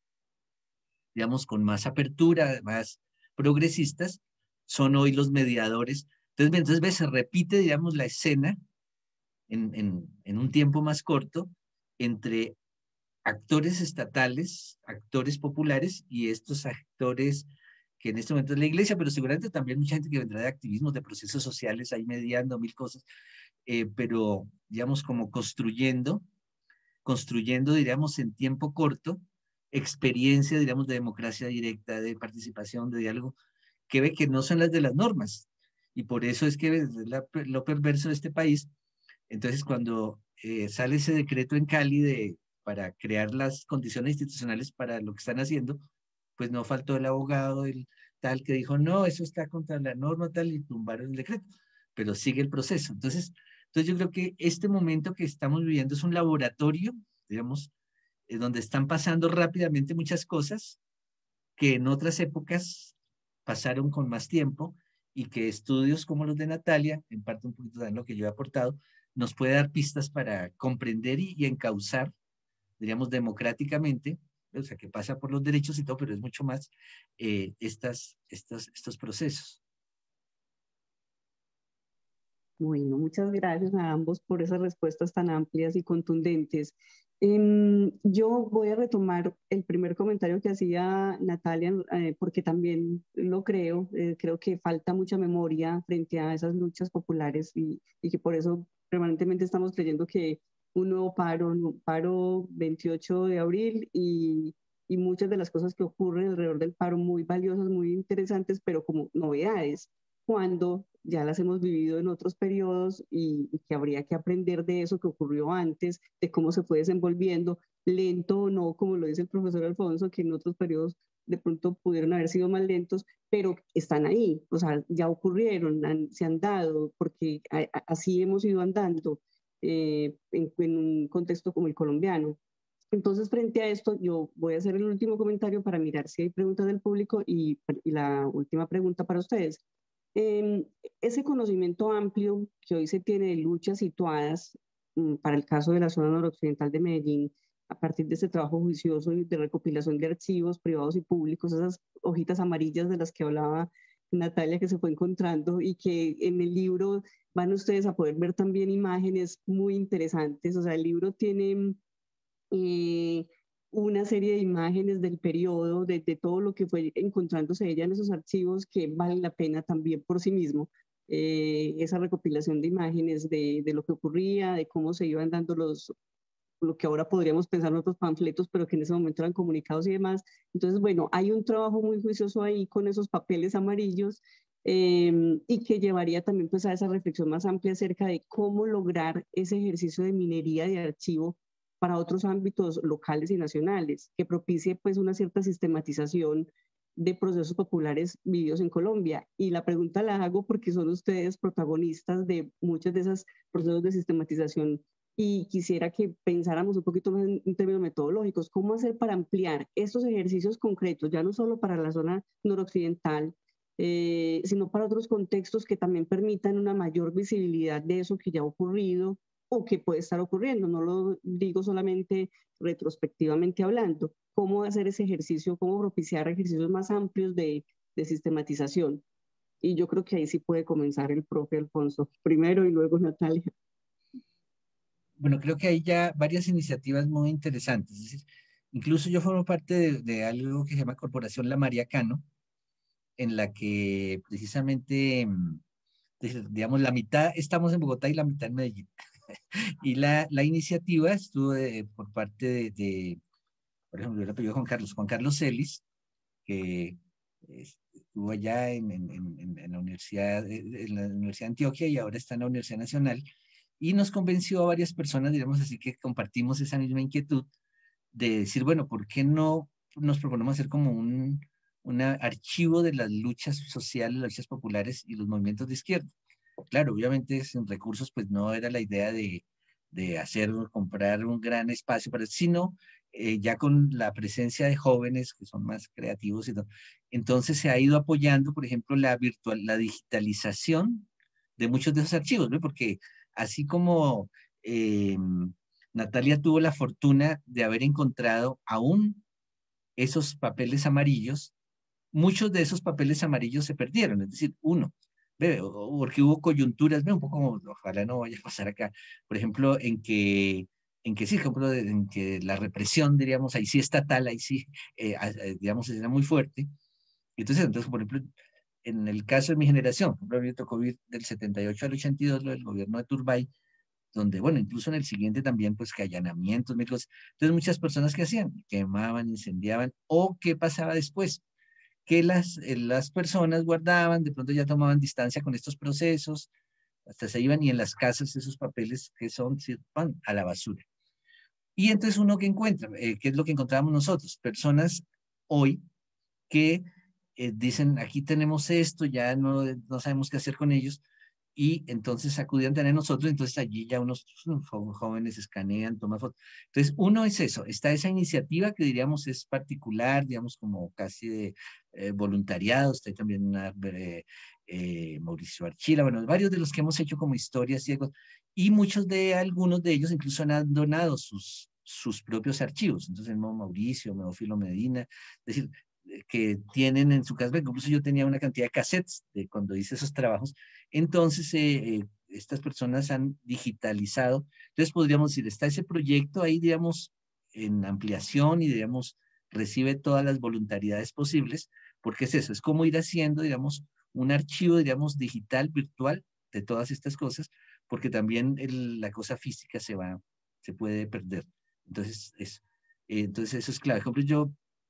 digamos, con más apertura, más progresistas, son hoy los mediadores. Entonces, entonces ves, se repite, digamos, la escena en, en, en un tiempo más corto entre actores estatales, actores populares y estos actores que en este momento es la iglesia, pero seguramente también mucha gente que vendrá de activismos, de procesos sociales, ahí mediando mil cosas, eh, pero digamos como construyendo, construyendo, diríamos, en tiempo corto, experiencia, diríamos, de democracia directa, de participación, de diálogo, que ve que no son las de las normas. Y por eso es que es la, lo perverso de este país. Entonces, cuando eh, sale ese decreto en Cali de, para crear las condiciones institucionales para lo que están haciendo, pues no faltó el abogado, el tal que dijo, no, eso está contra la norma tal, y tumbaron el decreto, pero sigue el proceso. Entonces, entonces yo creo que este momento que estamos viviendo es un laboratorio, digamos, eh, donde están pasando rápidamente muchas cosas que en otras épocas pasaron con más tiempo y que estudios como los de Natalia, en parte un poquito de lo que yo he aportado, nos puede dar pistas para comprender y, y encauzar, diríamos, democráticamente, o sea, que pasa por los derechos y todo, pero es mucho más eh, estas, estas, estos procesos. Bueno, muchas gracias a ambos por esas respuestas tan amplias y contundentes. Eh, yo voy a retomar el primer comentario que hacía Natalia, eh, porque también lo creo, eh, creo que falta mucha memoria frente a esas luchas populares y, y que por eso permanentemente estamos creyendo que un nuevo paro, un paro veintiocho de abril y, y muchas de las cosas que ocurren alrededor del paro muy valiosas, muy interesantes, pero como novedades, cuando ya las hemos vivido en otros periodos y, y que habría que aprender de eso que ocurrió antes, de cómo se fue desenvolviendo, lento o no, como lo dice el profesor Alfonso, que en otros periodos de pronto pudieron haber sido más lentos, pero están ahí, o sea, ya ocurrieron, han, se han dado, porque a, a, así hemos ido andando eh, en, en un contexto como el colombiano. Entonces, frente a esto, yo voy a hacer el último comentario para mirar si hay preguntas del público y, y la última pregunta para ustedes. Eh, ese conocimiento amplio que hoy se tiene de luchas situadas, um, para el caso de la zona noroccidental de Medellín, a partir de ese trabajo juicioso y de recopilación de archivos privados y públicos, esas hojitas amarillas de las que hablaba Natalia, que se fue encontrando y que en el libro van ustedes a poder ver también imágenes muy interesantes. O sea, el libro tiene eh, una serie de imágenes del periodo, de, de todo lo que fue encontrándose ella en esos archivos que vale la pena también por sí mismo. Eh, esa recopilación de imágenes de, de lo que ocurría, de cómo se iban dando los, lo que ahora podríamos pensar en otros panfletos, pero que en ese momento eran comunicados y demás. Entonces, bueno, hay un trabajo muy juicioso ahí con esos papeles amarillos eh, y que llevaría también pues a esa reflexión más amplia acerca de cómo lograr ese ejercicio de minería de archivo para otros ámbitos locales y nacionales, que propicie pues una cierta sistematización de procesos populares vividos en Colombia. Y la pregunta la hago porque son ustedes protagonistas de muchos de esos procesos de sistematización y quisiera que pensáramos un poquito más en, en términos metodológicos, cómo hacer para ampliar estos ejercicios concretos, ya no solo para la zona noroccidental, eh, sino para otros contextos que también permitan una mayor visibilidad de eso que ya ha ocurrido o que puede estar ocurriendo. No lo digo solamente retrospectivamente hablando. Cómo hacer ese ejercicio, cómo propiciar ejercicios más amplios de, de sistematización. Y yo creo que ahí sí puede comenzar el profe Alfonso, primero y luego Natalia. Bueno, creo que hay ya varias iniciativas muy interesantes. Es decir, incluso yo formo parte de, de algo que se llama Corporación La María Cano, en la que precisamente, digamos, la mitad estamos en Bogotá y la mitad en Medellín. Y la, la iniciativa estuvo de, por parte de, de, por ejemplo, el apellido Juan Carlos, Juan Carlos Celis, que estuvo allá en, en, en, en, la Universidad, en la Universidad de Antioquia y ahora está en la Universidad Nacional, y nos convenció a varias personas, digamos así, que compartimos esa misma inquietud de decir, bueno, ¿por qué no nos proponemos hacer como un un archivo de las luchas sociales, las luchas populares y los movimientos de izquierda? Claro, obviamente sin recursos, pues no era la idea de, de hacer, comprar un gran espacio, para, sino eh, ya con la presencia de jóvenes que son más creativos y todo. Entonces se ha ido apoyando, por ejemplo, la virtual, la digitalización de muchos de esos archivos, ¿no? Porque así como eh, Natalia tuvo la fortuna de haber encontrado aún esos papeles amarillos, muchos de esos papeles amarillos se perdieron, es decir, uno, ve, porque hubo coyunturas, ve, un poco como, ojalá no vaya a pasar acá, por ejemplo, en que, en que sí, ejemplo, en que la represión, diríamos, ahí sí estatal, ahí sí, eh, digamos, era muy fuerte. Entonces, entonces, por ejemplo, en el caso de mi generación, por ejemplo, a mí me tocó vivir del setenta y ocho al ochenta y dos, lo del gobierno de Turbay, donde, bueno, incluso en el siguiente también, pues, que allanamientos, mil cosas. Entonces, muchas personas que hacían, quemaban, incendiaban, o qué pasaba después, que las, las personas guardaban, de pronto ya tomaban distancia con estos procesos, hasta se iban y en las casas esos papeles que son, se van a la basura. Y entonces uno que encuentra, eh, ¿qué es lo que encontrábamos nosotros? Personas hoy que eh, dicen, aquí tenemos esto, ya no, no sabemos qué hacer con ellos, y entonces acudían a nosotros, entonces allí ya unos jóvenes escanean, toman fotos. Entonces, uno es eso, está esa iniciativa que diríamos es particular, digamos como casi de eh, voluntariado, está ahí también una, eh, eh, Mauricio Archila, bueno, varios de los que hemos hecho como historias ciegos, y muchos de algunos de ellos incluso han donado sus, sus propios archivos, entonces el Mauricio, Meófilo Medina, es decir, que tienen en su casa, incluso yo tenía una cantidad de cassettes de cuando hice esos trabajos, entonces eh, eh, estas personas han digitalizado, entonces podríamos decir, está ese proyecto ahí, digamos, en ampliación y, digamos, recibe todas las voluntariedades posibles, porque es eso, es como ir haciendo, digamos, un archivo, digamos, digital, virtual, de todas estas cosas, porque también el, la cosa física se va, se puede perder. Entonces, es, eh, entonces eso es clave. Por ejemplo, yo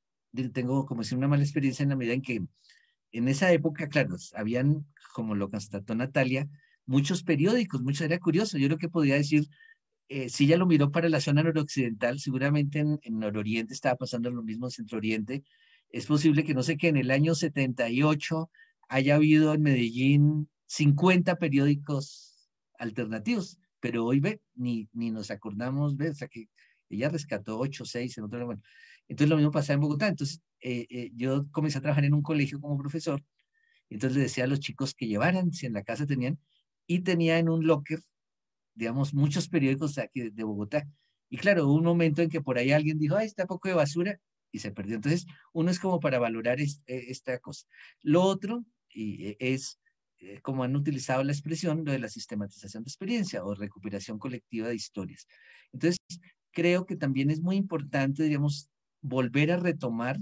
tengo como decir una mala experiencia en la medida en que en esa época, claro, habían, como lo constató Natalia, muchos periódicos, mucho era curioso. Yo lo que podía decir, eh, si ella lo miró para la zona noroccidental, seguramente en, en nororiente estaba pasando lo mismo en centro oriente. Es posible que no sé que en el año setenta y ocho haya habido en Medellín cincuenta periódicos alternativos, pero hoy ve, ni, ni nos acordamos, ve, o sea que ella rescató ocho, seis, en otro bueno. Entonces lo mismo pasaba en Bogotá. Entonces eh, eh, yo comencé a trabajar en un colegio como profesor, entonces le decía a los chicos que llevaran, si en la casa tenían, y tenía en un locker, digamos, muchos periódicos aquí de Bogotá. Y claro, hubo un momento en que por ahí alguien dijo, ay, está poco de basura, y se perdió. Entonces, uno es como para valorar es, esta cosa. Lo otro y, es, eh, como han utilizado la expresión, lo de la sistematización de experiencia o recuperación colectiva de historias. Entonces, creo que también es muy importante, digamos, volver a retomar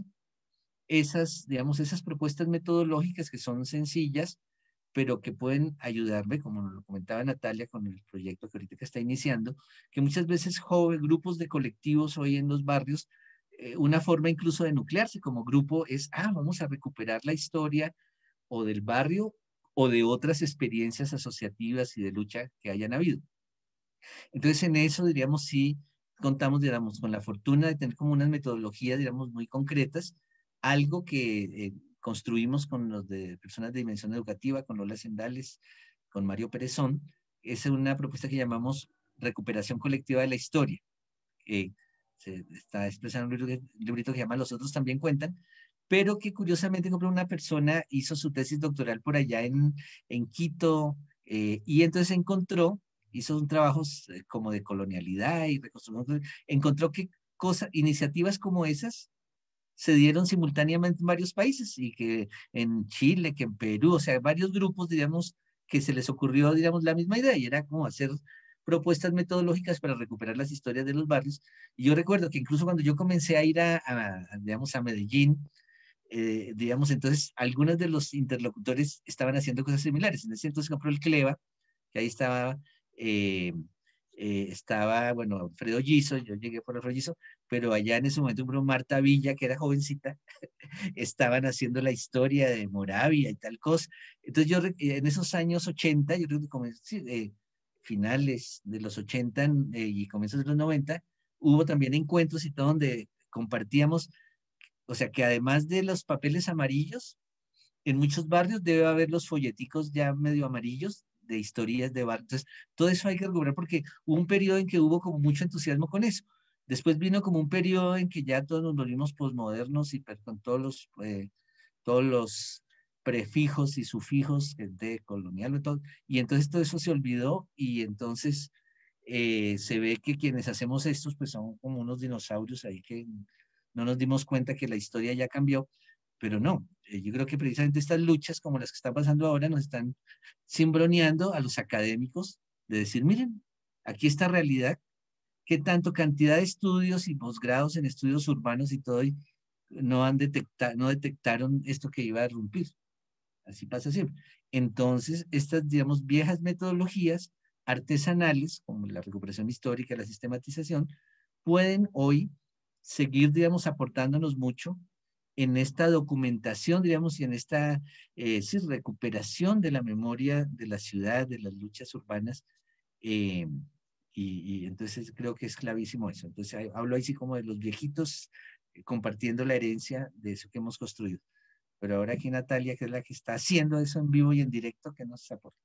esas, digamos, esas propuestas metodológicas que son sencillas, pero que pueden ayudarme, como lo comentaba Natalia con el proyecto que ahorita está iniciando, que muchas veces jóvenes, grupos de colectivos hoy en los barrios, eh, una forma incluso de nuclearse como grupo es, ah, vamos a recuperar la historia o del barrio o de otras experiencias asociativas y de lucha que hayan habido. Entonces, en eso, diríamos, sí contamos, digamos, con la fortuna de tener como unas metodologías, digamos, muy concretas, algo que eh, construimos con los de personas de dimensión educativa, con Lola Sendales, con Mario Perezón, es una propuesta que llamamos recuperación colectiva de la historia. Eh, se está expresando un librito, un librito que se llama Los otros también cuentan, pero que curiosamente una persona hizo su tesis doctoral por allá en, en Quito, eh, y entonces encontró hizo un trabajo como de colonialidad y reconstrucción, encontró que cosas, iniciativas como esas se dieron simultáneamente en varios países, y que en Chile, que en Perú, o sea, varios grupos, digamos, que se les ocurrió, digamos, la misma idea, y era como hacer propuestas metodológicas para recuperar las historias de los barrios. Y yo recuerdo que incluso cuando yo comencé a ir a, a, a digamos, a Medellín, eh, digamos, entonces, algunos de los interlocutores estaban haciendo cosas similares. En ese entonces compró el CLEVA, que ahí estaba, eh, eh, estaba, bueno, Alfredo Giso, yo llegué por Alfredo Giso, pero allá en ese momento, por Marta Villa, que era jovencita, estaban haciendo la historia de Moravia y tal cosa. Entonces yo, en esos años ochenta, yo creo que comencé, sí, eh, finales de los ochenta eh, y comienzos de los noventa, hubo también encuentros y todo donde compartíamos, o sea, que además de los papeles amarillos, en muchos barrios debe haber los folleticos ya medio amarillos de historias de barrios. Entonces, todo eso hay que recuperar, porque hubo un periodo en que hubo como mucho entusiasmo con eso. Después vino como un periodo en que ya todos nos volvimos posmodernos y con todos los, eh, todos los prefijos y sufijos de colonial y todo. Y entonces todo eso se olvidó, y entonces eh, se ve que quienes hacemos estos pues son como unos dinosaurios ahí que no nos dimos cuenta que la historia ya cambió. Pero no, eh, yo creo que precisamente estas luchas como las que están pasando ahora nos están cimbroneando a los académicos de decir, miren, aquí está realidad, que tanto cantidad de estudios y posgrados en estudios urbanos y todo, y no, han detectado, no detectaron esto que iba a irrumpir. Así pasa siempre. Entonces, estas, digamos, viejas metodologías artesanales, como la recuperación histórica, la sistematización, pueden hoy seguir, digamos, aportándonos mucho en esta documentación, digamos, y en esta eh, sí, recuperación de la memoria de la ciudad, de las luchas urbanas, eh, y, y entonces creo que es clavísimo eso. Entonces hablo ahí sí como de los viejitos eh, compartiendo la herencia de eso que hemos construido. Pero ahora aquí Natalia, que es la que está haciendo eso en vivo y en directo, ¿qué nos aporta?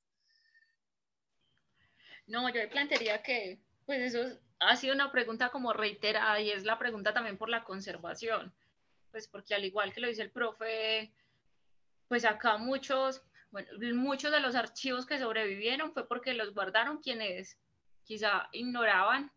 No, yo plantearía que, pues eso ha sido una pregunta como reiterada, y es la pregunta también por la conservación. Pues porque al igual que lo dice el profe, pues acá muchos, bueno, muchos de los archivos que sobrevivieron fue porque los guardaron quienes quizá ignoraban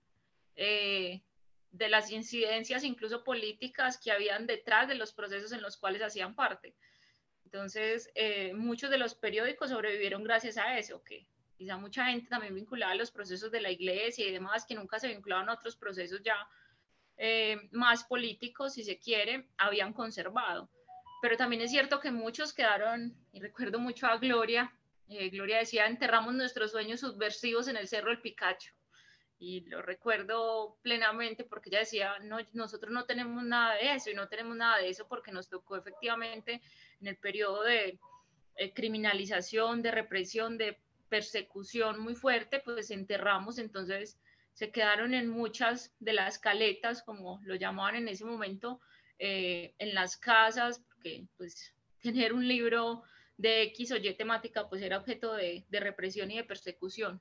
eh, de las incidencias incluso políticas que habían detrás de los procesos en los cuales hacían parte. Entonces, eh, muchos de los periódicos sobrevivieron gracias a eso, que quizá mucha gente también vinculada a los procesos de la iglesia y demás, que nunca se vinculaban a otros procesos ya eh, más políticos, si se quiere, habían conservado. Pero también es cierto que muchos quedaron, y recuerdo mucho a Gloria, eh, Gloria decía, enterramos nuestros sueños subversivos en el Cerro del Picacho. Y lo recuerdo plenamente porque ella decía, no, nosotros no tenemos nada de eso, y no tenemos nada de eso porque nos tocó efectivamente en el periodo de eh, criminalización, de represión, de persecución muy fuerte, pues enterramos, entonces se quedaron en muchas de las caletas, como lo llamaban en ese momento, eh, en las casas, porque pues tener un libro de X o Y temática pues era objeto de, de represión y de persecución.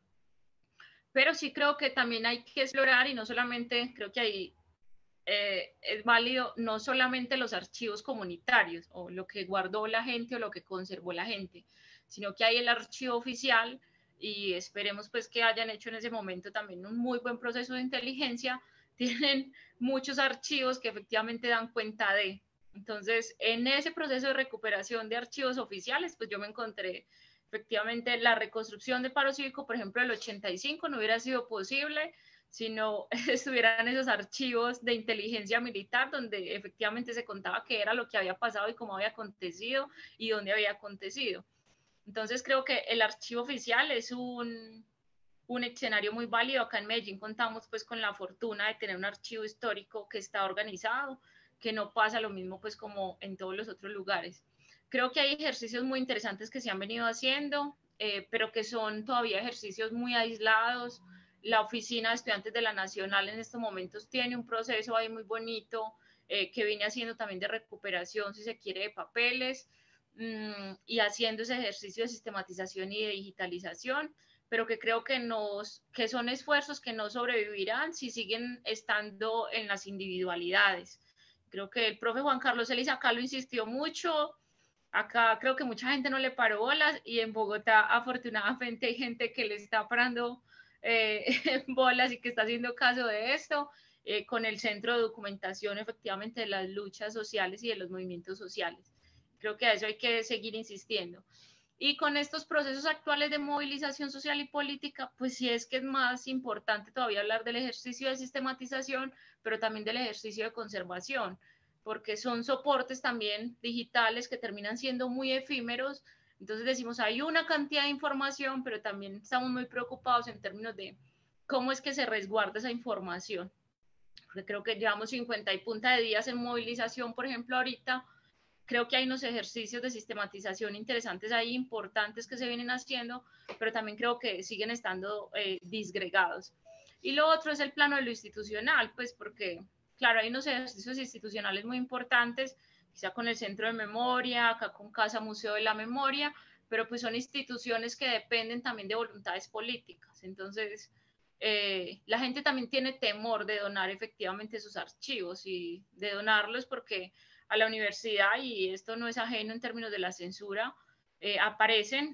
Pero sí creo que también hay que explorar, y no solamente, creo que ahí eh, es válido no solamente los archivos comunitarios o lo que guardó la gente o lo que conservó la gente, sino que hay el archivo oficial, y esperemos pues que hayan hecho en ese momento también un muy buen proceso de inteligencia. Tienen muchos archivos que efectivamente dan cuenta de. Entonces, en ese proceso de recuperación de archivos oficiales, pues yo me encontré efectivamente la reconstrucción del paro cívico, por ejemplo, del ochenta y cinco no hubiera sido posible si no estuvieran esos archivos de inteligencia militar donde efectivamente se contaba qué era lo que había pasado y cómo había acontecido y dónde había acontecido. Entonces creo que el archivo oficial es un, un escenario muy válido. Acá en Medellín contamos pues con la fortuna de tener un archivo histórico que está organizado, que no pasa lo mismo pues como en todos los otros lugares. Creo que hay ejercicios muy interesantes que se han venido haciendo, eh, pero que son todavía ejercicios muy aislados. La Oficina de Estudiantes de la Nacional en estos momentos tiene un proceso ahí muy bonito, eh, que viene haciendo también de recuperación, si se quiere, de papeles, mmm, y haciendo ese ejercicio de sistematización y de digitalización, pero que creo que, nos, que son esfuerzos que no sobrevivirán si siguen estando en las individualidades. Creo que el profe Juan Carlos Celis acá lo insistió mucho. Acá creo que mucha gente no le paró bolas, y en Bogotá afortunadamente hay gente que le está parando eh, bolas y que está haciendo caso de esto, eh, con el Centro de Documentación efectivamente de las luchas sociales y de los movimientos sociales. Creo que a eso hay que seguir insistiendo. Y con estos procesos actuales de movilización social y política, pues sí es que es más importante todavía hablar del ejercicio de sistematización, pero también del ejercicio de conservación, porque son soportes también digitales que terminan siendo muy efímeros. Entonces decimos, hay una cantidad de información, pero también estamos muy preocupados en términos de cómo es que se resguarda esa información. Porque creo que llevamos cincuenta y punta de días en movilización, por ejemplo, ahorita. Creo que hay unos ejercicios de sistematización interesantes ahí, importantes que se vienen haciendo, pero también creo que siguen estando eh, disgregados. Y lo otro es el plano de lo institucional, pues porque, claro, hay unos ejercicios institucionales muy importantes, quizá con el Centro de Memoria, acá con Casa Museo de la Memoria, pero pues son instituciones que dependen también de voluntades políticas. Entonces, eh, la gente también tiene temor de donar efectivamente sus archivos y de donarlos porque a la universidad, y esto no es ajeno en términos de la censura, eh, aparecen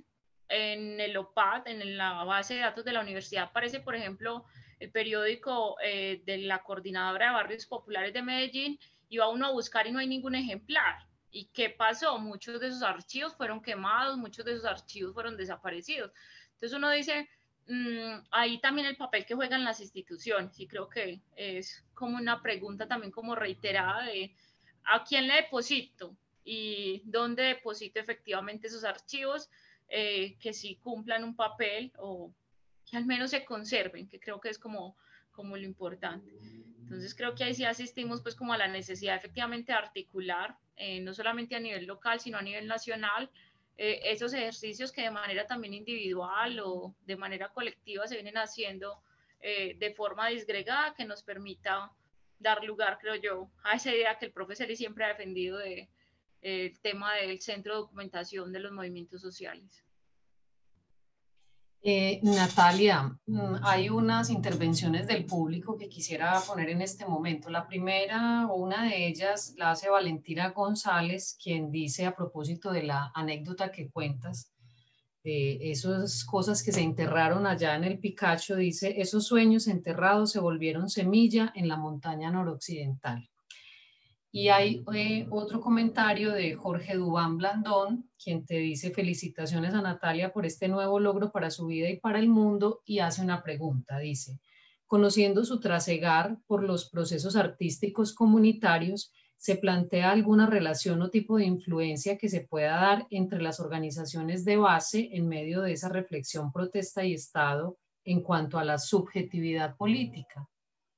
en el O P A D, en la base de datos de la universidad, aparece, por ejemplo, el periódico eh, de la Coordinadora de Barrios Populares de Medellín, y va uno a buscar y no hay ningún ejemplar. ¿Y qué pasó? Muchos de esos archivos fueron quemados, muchos de esos archivos fueron desaparecidos. Entonces uno dice, mmm, ahí también el papel que juegan las instituciones, y creo que es como una pregunta también como reiterada de ¿a quién le deposito? Y dónde deposito efectivamente esos archivos eh, que sí cumplan un papel o que al menos se conserven, que creo que es como, como lo importante. Entonces creo que ahí sí asistimos pues como a la necesidad efectivamente de articular, eh, no solamente a nivel local, sino a nivel nacional, eh, esos ejercicios que de manera también individual o de manera colectiva se vienen haciendo eh, de forma disgregada, que nos permita dar lugar, creo yo, a esa idea que el profe Celi siempre ha defendido de eh, el tema del centro de documentación de los movimientos sociales. Eh, Natalia, hay unas intervenciones del público que quisiera poner en este momento. La primera o una de ellas la hace Valentina González, quien dice a propósito de la anécdota que cuentas, de esas cosas que se enterraron allá en el Picacho, dice, esos sueños enterrados se volvieron semilla en la montaña noroccidental. Y hay eh, otro comentario de Jorge Dubán Blandón, quien te dice felicitaciones a Natalia por este nuevo logro para su vida y para el mundo, y hace una pregunta, dice, conociendo su trasegar por los procesos artísticos comunitarios, ¿se plantea alguna relación o tipo de influencia que se pueda dar entre las organizaciones de base en medio de esa reflexión, protesta y Estado en cuanto a la subjetividad política?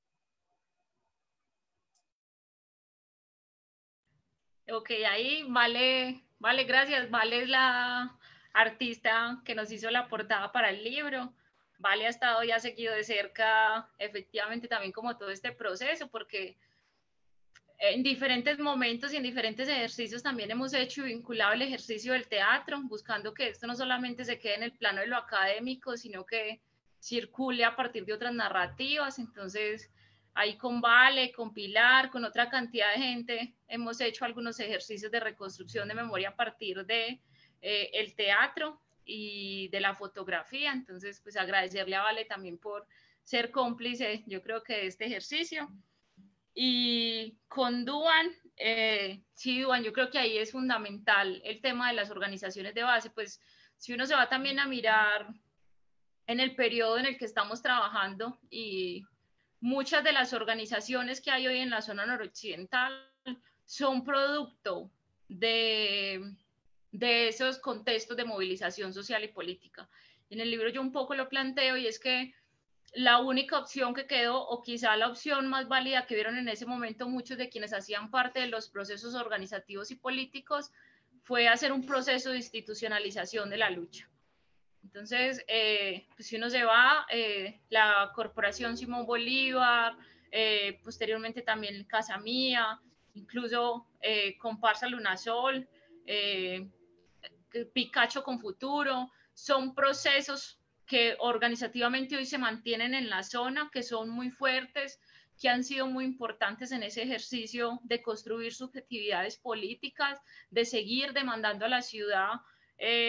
Ok, ahí vale, vale, gracias. Vale es la artista que nos hizo la portada para el libro. Vale ha estado ya seguido de cerca, efectivamente, también como todo este proceso, porque en diferentes momentos y en diferentes ejercicios también hemos hecho y vinculado el ejercicio del teatro, buscando que esto no solamente se quede en el plano de lo académico, sino que circule a partir de otras narrativas. Entonces, ahí con Vale, con Pilar, con otra cantidad de gente, hemos hecho algunos ejercicios de reconstrucción de memoria a partir de eh, el teatro y de la fotografía. Entonces, pues agradecerle a Vale también por ser cómplice, yo creo que de este ejercicio. Y con Duan, eh, sí, Duan, yo creo que ahí es fundamental el tema de las organizaciones de base, pues si uno se va también a mirar en el periodo en el que estamos trabajando y muchas de las organizaciones que hay hoy en la zona noroccidental son producto de, de esos contextos de movilización social y política. En el libro yo un poco lo planteo y es que la única opción que quedó, o quizá la opción más válida que vieron en ese momento muchos de quienes hacían parte de los procesos organizativos y políticos, fue hacer un proceso de institucionalización de la lucha. Entonces, eh, pues si uno se va, eh, la Corporación Simón Bolívar, eh, posteriormente también Casa Mía, incluso eh, Comparsa Lunasol, eh, Picacho con Futuro, son procesos que organizativamente hoy se mantienen en la zona, que son muy fuertes, que han sido muy importantes en ese ejercicio de construir subjetividades políticas, de seguir demandando a la ciudad eh,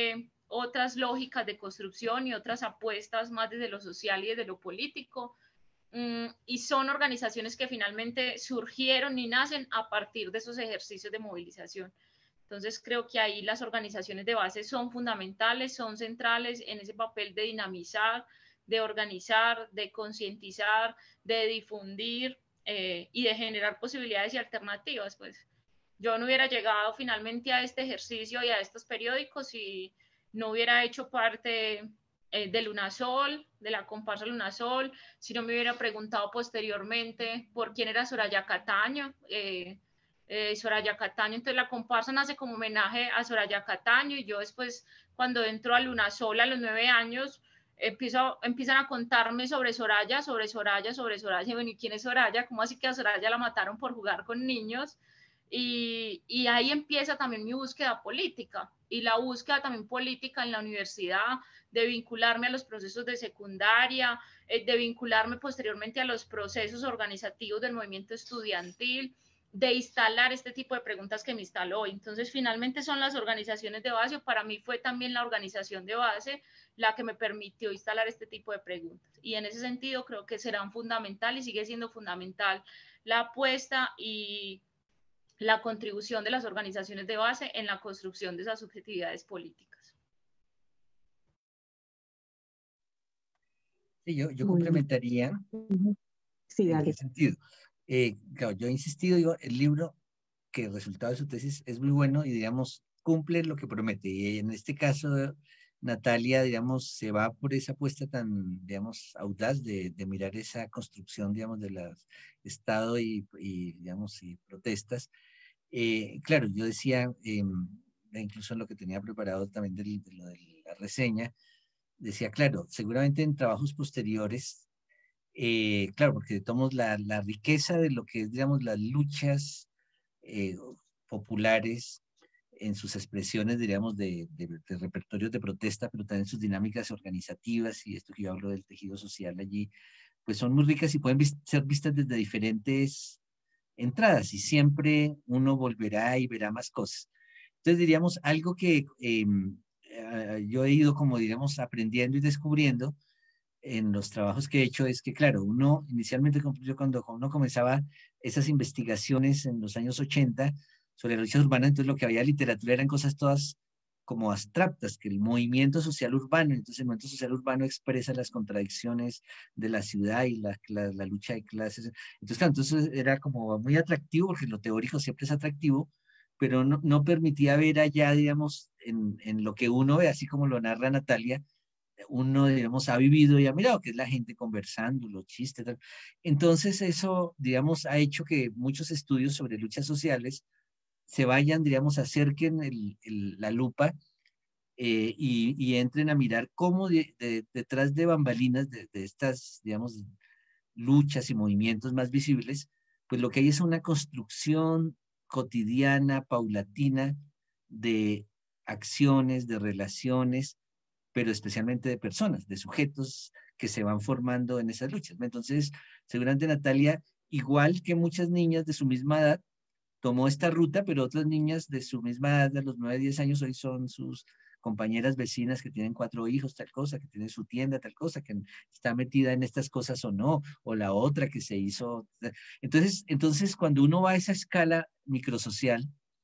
otras lógicas de construcción y otras apuestas más desde lo social y desde lo político. Y son organizaciones que finalmente surgieron y nacen a partir de esos ejercicios de movilización. Entonces creo que ahí las organizaciones de base son fundamentales, son centrales en ese papel de dinamizar, de organizar, de concientizar, de difundir eh, y de generar posibilidades y alternativas. Pues yo no hubiera llegado finalmente a este ejercicio y a estos periódicos si no hubiera hecho parte eh, de Lunasol, de la comparsa Lunasol, si no me hubiera preguntado posteriormente por quién era Soraya Cataño, eh, eh, Soraya Cataño, entonces la comparsa nace como homenaje a Soraya Cataño, y yo después, cuando entro a Lunasol a los nueve años, empiezo, empiezan a contarme sobre Soraya, sobre Soraya, sobre Soraya, bueno, ¿y quién es Soraya? ¿Cómo así que a Soraya la mataron por jugar con niños? Y, y ahí empieza también mi búsqueda política, y la búsqueda también política en la universidad, de vincularme a los procesos de secundaria, eh, de vincularme posteriormente a los procesos organizativos del movimiento estudiantil, de instalar este tipo de preguntas que me instaló. Entonces, finalmente son las organizaciones de base, o para mí fue también la organización de base la que me permitió instalar este tipo de preguntas. Y en ese sentido creo que serán fundamental y sigue siendo fundamental la apuesta y la contribución de las organizaciones de base en la construcción de esas subjetividades políticas. Sí, yo, yo complementaría sí, en qué sentido. Eh, claro, yo he insistido, digo, el libro, que el resultado de su tesis es muy bueno y, digamos, cumple lo que promete. Y en este caso, Natalia, digamos, se va por esa apuesta tan, digamos, audaz de, de mirar esa construcción, digamos, del Estado y, y, digamos, y protestas. Eh, claro, yo decía, eh, incluso en lo que tenía preparado también de, de lo de la reseña, decía, claro, seguramente en trabajos posteriores, eh, claro, porque tomamos la, la riqueza de lo que es, digamos, las luchas eh, populares en sus expresiones, diríamos, de, de, de repertorios de protesta, pero también sus dinámicas organizativas, y esto que yo hablo del tejido social allí, pues son muy ricas y pueden vis ser vistas desde diferentes entradas, y siempre uno volverá y verá más cosas. Entonces diríamos, algo que eh, eh, yo he ido, como diríamos, aprendiendo y descubriendo en los trabajos que he hecho, es que, claro, uno inicialmente, yo cuando uno comenzaba esas investigaciones en los años ochenta sobre la lucha urbana, entonces lo que había literatura eran cosas todas como abstractas, que el movimiento social urbano, entonces el movimiento social urbano expresa las contradicciones de la ciudad y la, la, la lucha de clases. Entonces, claro, entonces era como muy atractivo, porque lo teórico siempre es atractivo, pero no, no permitía ver allá, digamos, en, en lo que uno ve, así como lo narra Natalia, uno, digamos, ha vivido y ha mirado, que es la gente conversando, los chistes, tal. Entonces eso, digamos, ha hecho que muchos estudios sobre luchas sociales se vayan, digamos, acerquen el, el, la lupa eh, y, y entren a mirar cómo de, de, detrás de bambalinas de, de estas, digamos, luchas y movimientos más visibles, pues lo que hay es una construcción cotidiana, paulatina, de acciones, de relaciones, pero especialmente de personas, de sujetos que se van formando en esas luchas. Entonces, seguramente Natalia, igual que muchas niñas de su misma edad, tomó esta ruta, pero otras niñas de su misma edad, de los nueve, diez años, hoy son sus compañeras vecinas que tienen cuatro hijos, tal cosa, que tienen su tienda, tal cosa, que está metida en estas cosas o no, o la otra que se hizo. Entonces, entonces cuando uno va a esa escala microsocial,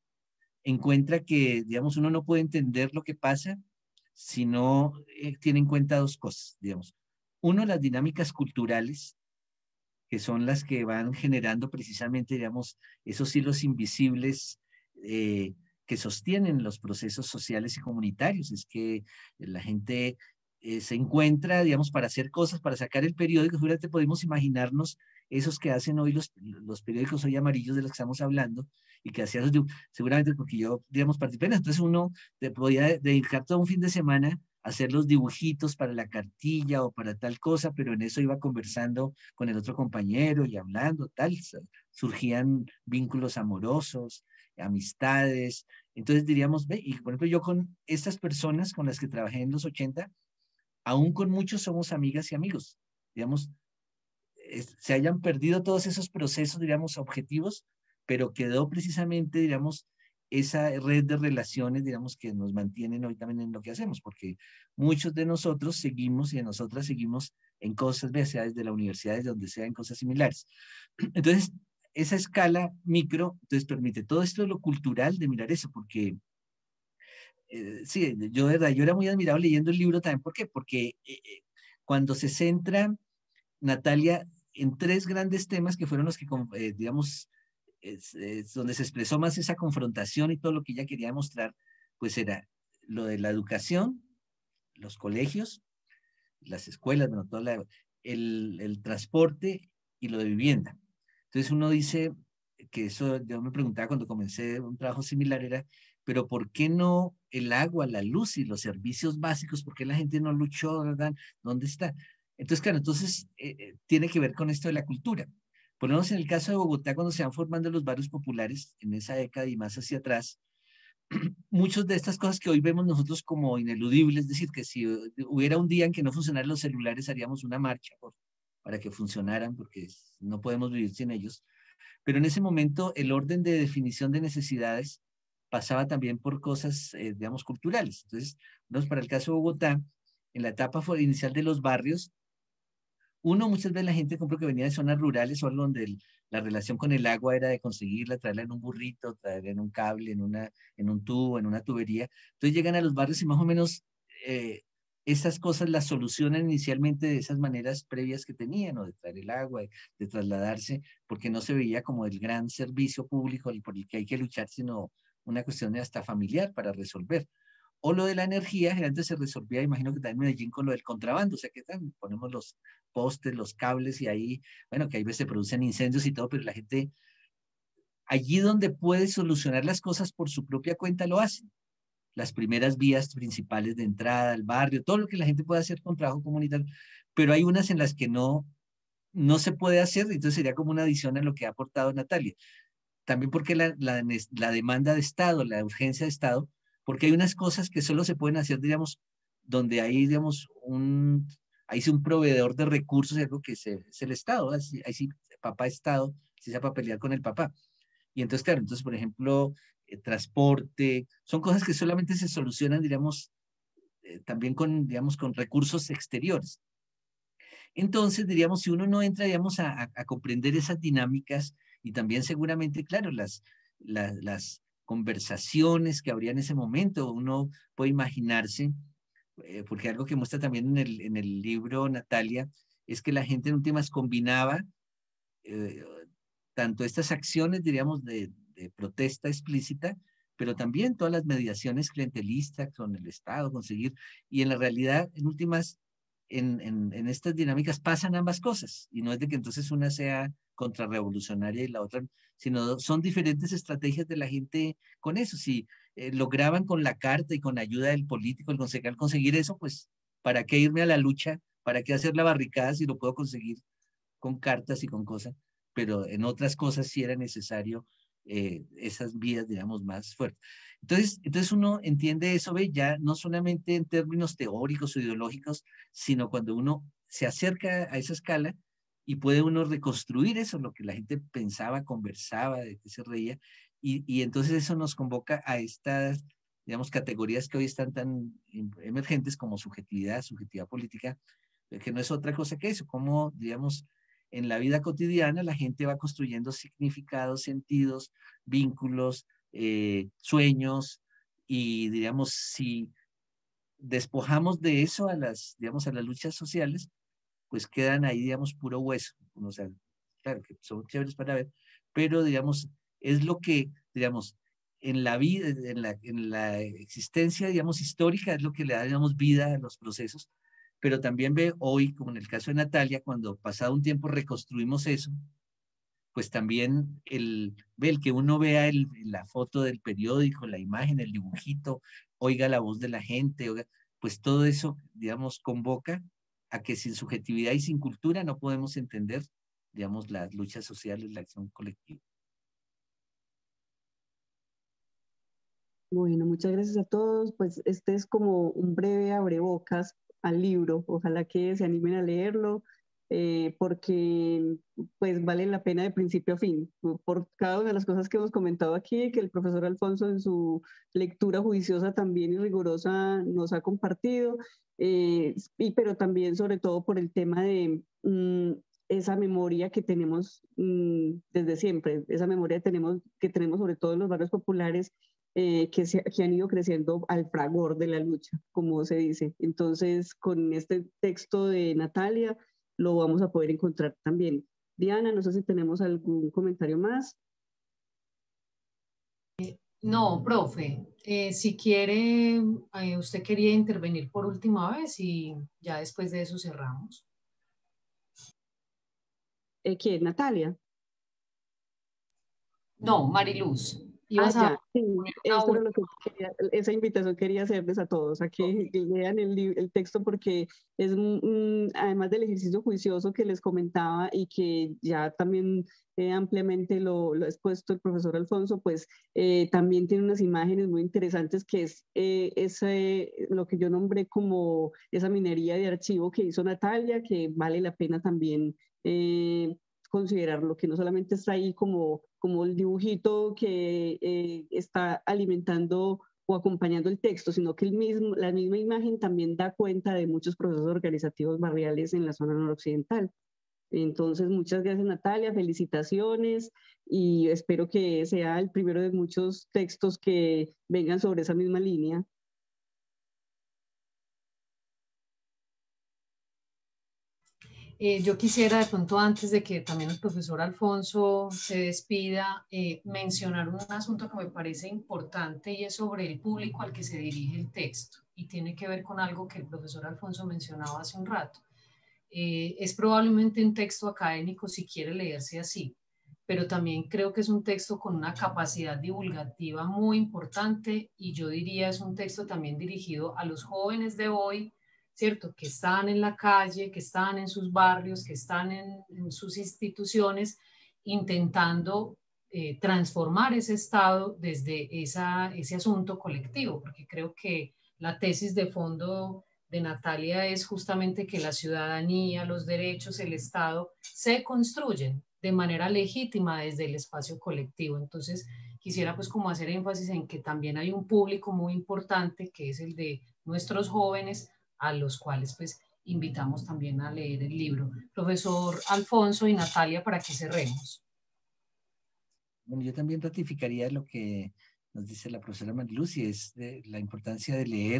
encuentra que, digamos, uno no puede entender lo que pasa si no eh, tiene en cuenta dos cosas, digamos. Uno, las dinámicas culturales, que son las que van generando precisamente, digamos, esos hilos invisibles eh, que sostienen los procesos sociales y comunitarios. Es que la gente eh, se encuentra, digamos, para hacer cosas, para sacar el periódico. Seguramente podemos imaginarnos esos que hacen hoy los, los periódicos hoy amarillos de los que estamos hablando, y que hacían, seguramente porque yo, digamos, participé. Entonces uno te podía dedicar todo un fin de semana a hacer los dibujitos para la cartilla o para tal cosa, pero en eso iba conversando con el otro compañero y hablando, tal, surgían vínculos amorosos, amistades. Entonces diríamos, ve, y por ejemplo yo con estas personas con las que trabajé en los ochenta, aún con muchos somos amigas y amigos, digamos, es, se hayan perdido todos esos procesos, digamos, objetivos, pero quedó precisamente, digamos, esa red de relaciones, digamos, que nos mantienen hoy también en lo que hacemos, porque muchos de nosotros seguimos y de nosotras seguimos en cosas, sea desde la universidad, desde donde sea, en cosas similares. Entonces, esa escala micro, entonces permite todo esto de lo cultural de mirar eso, porque eh, sí, yo de verdad, yo era muy admirado leyendo el libro también, ¿por qué? Porque eh, eh, cuando se centra Natalia en tres grandes temas que fueron los que, eh, digamos, es, es donde se expresó más esa confrontación y todo lo que ella quería mostrar, pues era lo de la educación, los colegios, las escuelas, bueno, todo la, el, el transporte y lo de vivienda. Entonces uno dice que eso, yo me preguntaba cuando comencé un trabajo similar, era, pero ¿por qué no el agua, la luz y los servicios básicos? ¿Por qué la gente no luchó, verdad? ¿Dónde está? Entonces, claro, entonces eh, eh, tiene que ver con esto de la cultura. Por lo menos en el caso de Bogotá, cuando se van formando los barrios populares, en esa década y más hacia atrás, muchas de estas cosas que hoy vemos nosotros como ineludibles, es decir, que si hubiera un día en que no funcionaran los celulares, haríamos una marcha por, para que funcionaran, porque no podemos vivir sin ellos. Pero en ese momento el orden de definición de necesidades pasaba también por cosas, eh, digamos, culturales. Entonces, nos, para el caso de Bogotá, en la etapa inicial de los barrios, uno, muchas veces la gente compró que venía de zonas rurales o donde el, la relación con el agua era de conseguirla, traerla en un burrito, traerla en un cable, en, una, en un tubo, en una tubería. Entonces llegan a los barrios y más o menos eh, esas cosas las solucionan inicialmente de esas maneras previas que tenían, o de traer el agua, de, de trasladarse, porque no se veía como el gran servicio público por el que hay que luchar, sino una cuestión de hasta familiar para resolver. O lo de la energía, generalmente se resolvía, imagino que también en Medellín, con lo del contrabando, o sea que tan, ponemos los postes, los cables y ahí, bueno, que ahí veces se producen incendios y todo, pero la gente, allí donde puede solucionar las cosas por su propia cuenta, lo hace. Las primeras vías principales de entrada al barrio, todo lo que la gente puede hacer con trabajo comunitario, pero hay unas en las que no, no se puede hacer, entonces sería como una adición a lo que ha aportado Natalia. También porque la, la, la demanda de Estado, la urgencia de Estado, porque hay unas cosas que solo se pueden hacer, digamos, donde hay, digamos, un, ahí sí un proveedor de recursos, algo que es, es el Estado, ahí sí, ahí sí papá Estado, si se va a pelear con el papá. Y entonces, claro, entonces, por ejemplo, eh, transporte, son cosas que solamente se solucionan, digamos, eh, también con, digamos, con recursos exteriores. Entonces, diríamos, si uno no entra, digamos, a, a, a comprender esas dinámicas y también seguramente, claro, las, las, las conversaciones que habría en ese momento, uno puede imaginarse, eh, porque algo que muestra también en el, en el libro Natalia, es que la gente en últimas combinaba eh, tanto estas acciones, diríamos, de, de protesta explícita, pero también todas las mediaciones clientelistas con el Estado, conseguir, y en la realidad, en últimas, en, en, en estas dinámicas pasan ambas cosas, y no es de que entonces una sea contrarrevolucionaria y la otra, sino son diferentes estrategias de la gente con eso. Si eh, lograban con la carta y con ayuda del político, el concejal, conseguir eso, pues, ¿para qué irme a la lucha? ¿Para qué hacer la barricada si lo puedo conseguir con cartas y con cosas? Pero en otras cosas sí era necesario eh, esas vías, digamos, más fuertes. Entonces, entonces uno entiende eso, ve, ya no solamente en términos teóricos o ideológicos, sino cuando uno se acerca a esa escala y puede uno reconstruir eso, lo que la gente pensaba, conversaba, de que se reía, y, y entonces eso nos convoca a estas, digamos, categorías que hoy están tan emergentes como subjetividad, subjetividad política, que no es otra cosa que eso, como, digamos, en la vida cotidiana la gente va construyendo significados, sentidos, vínculos, eh, sueños, y digamos, si despojamos de eso a las, digamos, a las luchas sociales, pues quedan ahí, digamos, puro hueso. O sea, claro que son chéveres para ver, pero digamos, es lo que, digamos, en la vida, en la, en la existencia, digamos, histórica, es lo que le da, digamos, vida a los procesos, pero también ve hoy, como en el caso de Natalia, cuando pasado un tiempo reconstruimos eso, pues también el, ve, el que uno vea el, la foto del periódico, la imagen, el dibujito, oiga la voz de la gente, oiga, pues todo eso, digamos, convoca a que sin subjetividad y sin cultura no podemos entender, digamos, las luchas sociales, la acción colectiva. Bueno, muchas gracias a todos. Pues este es como un breve abrebocas al libro. Ojalá que se animen a leerlo. eh, porque pues vale la pena de principio a fin, por cada una de las cosas que hemos comentado aquí, que el profesor Alfonso en su lectura juiciosa también y rigurosa nos ha compartido, eh, y, pero también sobre todo por el tema de mmm, esa memoria que tenemos mmm, desde siempre, esa memoria que tenemos, que tenemos sobre todo en los barrios populares, eh, que, se, que han ido creciendo al fragor de la lucha, como se dice. Entonces, con este texto de Natalia, lo vamos a poder encontrar también. Diana, no sé si tenemos algún comentario más. No, profe, eh, si quiere, eh, usted quería intervenir por última vez y ya después de eso cerramos. Eh, ¿Quién? ¿Natalia? No, Mariluz. Ah, ya, sí, eso era lo que quería, esa invitación quería hacerles a todos, a que okay. lean el, el texto, porque es, un, además del ejercicio juicioso que les comentaba y que ya también eh, ampliamente lo, lo ha expuesto el profesor Alfonso, pues eh, también tiene unas imágenes muy interesantes que es eh, ese, lo que yo nombré como esa minería de archivo que hizo Natalia, que vale la pena también eh, considerarlo, que no solamente está ahí como, como el dibujito que eh, está alimentando o acompañando el texto, sino que el mismo, la misma imagen también da cuenta de muchos procesos organizativos barriales en la zona noroccidental. Entonces, muchas gracias, Natalia, felicitaciones, y espero que sea el primero de muchos textos que vengan sobre esa misma línea. Eh, yo quisiera de pronto, antes de que también el profesor Alfonso se despida, eh, mencionar un asunto que me parece importante, y es sobre el público al que se dirige el texto, y tiene que ver con algo que el profesor Alfonso mencionaba hace un rato. Eh, es probablemente un texto académico si quiere leerse así, pero también creo que es un texto con una capacidad divulgativa muy importante, y yo diría es un texto también dirigido a los jóvenes de hoy, ¿cierto? Que están en la calle, que están en sus barrios, que están en, en sus instituciones, intentando eh, transformar ese estado desde esa, ese asunto colectivo, porque creo que la tesis de fondo de Natalia es justamente que la ciudadanía, los derechos, el Estado se construyen de manera legítima desde el espacio colectivo. Entonces, quisiera pues como hacer énfasis en que también hay un público muy importante, que es el de nuestros jóvenes, a los cuales pues invitamos también a leer el libro. Profesor Alfonso y Natalia, para que cerremos. Bueno, yo también ratificaría lo que nos dice la profesora Mariluz, y es de la importancia de leer.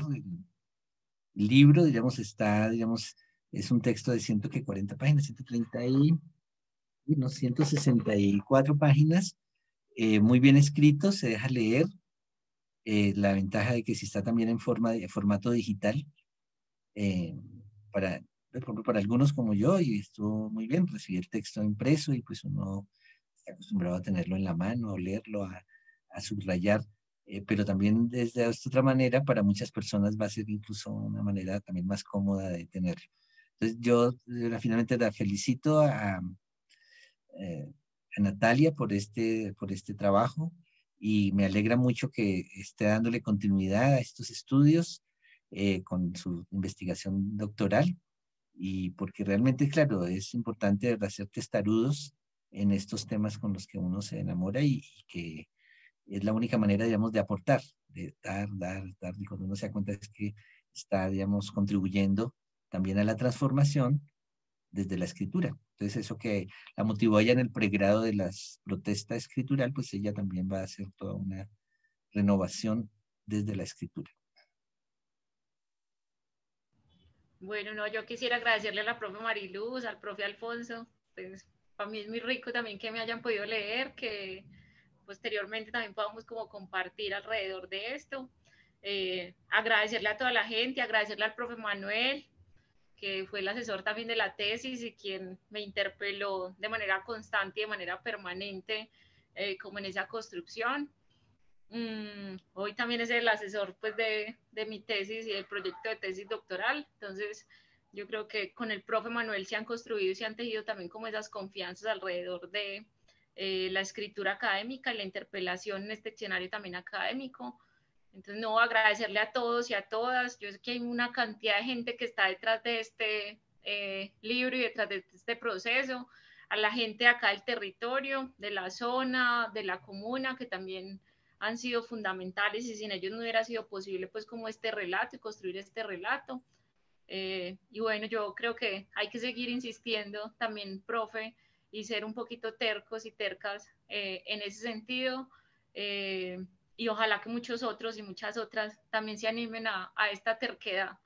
El libro, digamos, está, digamos, es un texto de ciento cuarenta páginas, ciento treinta y, no, ciento sesenta y cuatro páginas, eh, muy bien escrito, se deja leer. Eh, la ventaja de que si está también en forma de, formato digital, eh, para, por ejemplo, para algunos como yo, y estuvo muy bien, recibí el texto impreso y pues uno está acostumbrado a tenerlo en la mano, a leerlo, a, a subrayar, eh, pero también desde esta otra manera para muchas personas va a ser incluso una manera también más cómoda de tenerlo. Entonces yo eh, finalmente la felicito a, eh, a Natalia por este, por este trabajo, y me alegra mucho que esté dándole continuidad a estos estudios eh, con su investigación doctoral, y porque realmente, claro, es importante hacer testarudos en estos temas con los que uno se enamora, y, y que es la única manera, digamos, de aportar, de dar, dar, dar, y cuando uno se da cuenta es que está, digamos, contribuyendo también a la transformación desde la escritura. Entonces, eso que la motivó ella en el pregrado de las protestas escritural, pues ella también va a hacer toda una renovación desde la escritura. Bueno, no, yo quisiera agradecerle a la profe Mariluz, al profe Alfonso. Pues para mí es muy rico también que me hayan podido leer, que posteriormente también podamos como compartir alrededor de esto. Eh, agradecerle a toda la gente, agradecerle al profe Manuel, que fue el asesor también de la tesis y quien me interpeló de manera constante y de manera permanente eh, como en esa construcción. Mm, hoy también es el asesor pues de, de mi tesis y del proyecto de tesis doctoral. Entonces yo creo que con el profe Manuel se han construido y se han tejido también como esas confianzas alrededor de eh, la escritura académica y la interpelación en este escenario también académico. Entonces, no, agradecerle a todos y a todas. Yo sé que hay una cantidad de gente que está detrás de este eh, libro y detrás de este proceso, a la gente acá del territorio, de la zona, de la comuna, que también han sido fundamentales y sin ellos no hubiera sido posible pues como este relato y construir este relato. Eh, y bueno, yo creo que hay que seguir insistiendo también, profe, y ser un poquito tercos y tercas eh, en ese sentido. Eh, y ojalá que muchos otros y muchas otras también se animen a, a esta terquedad.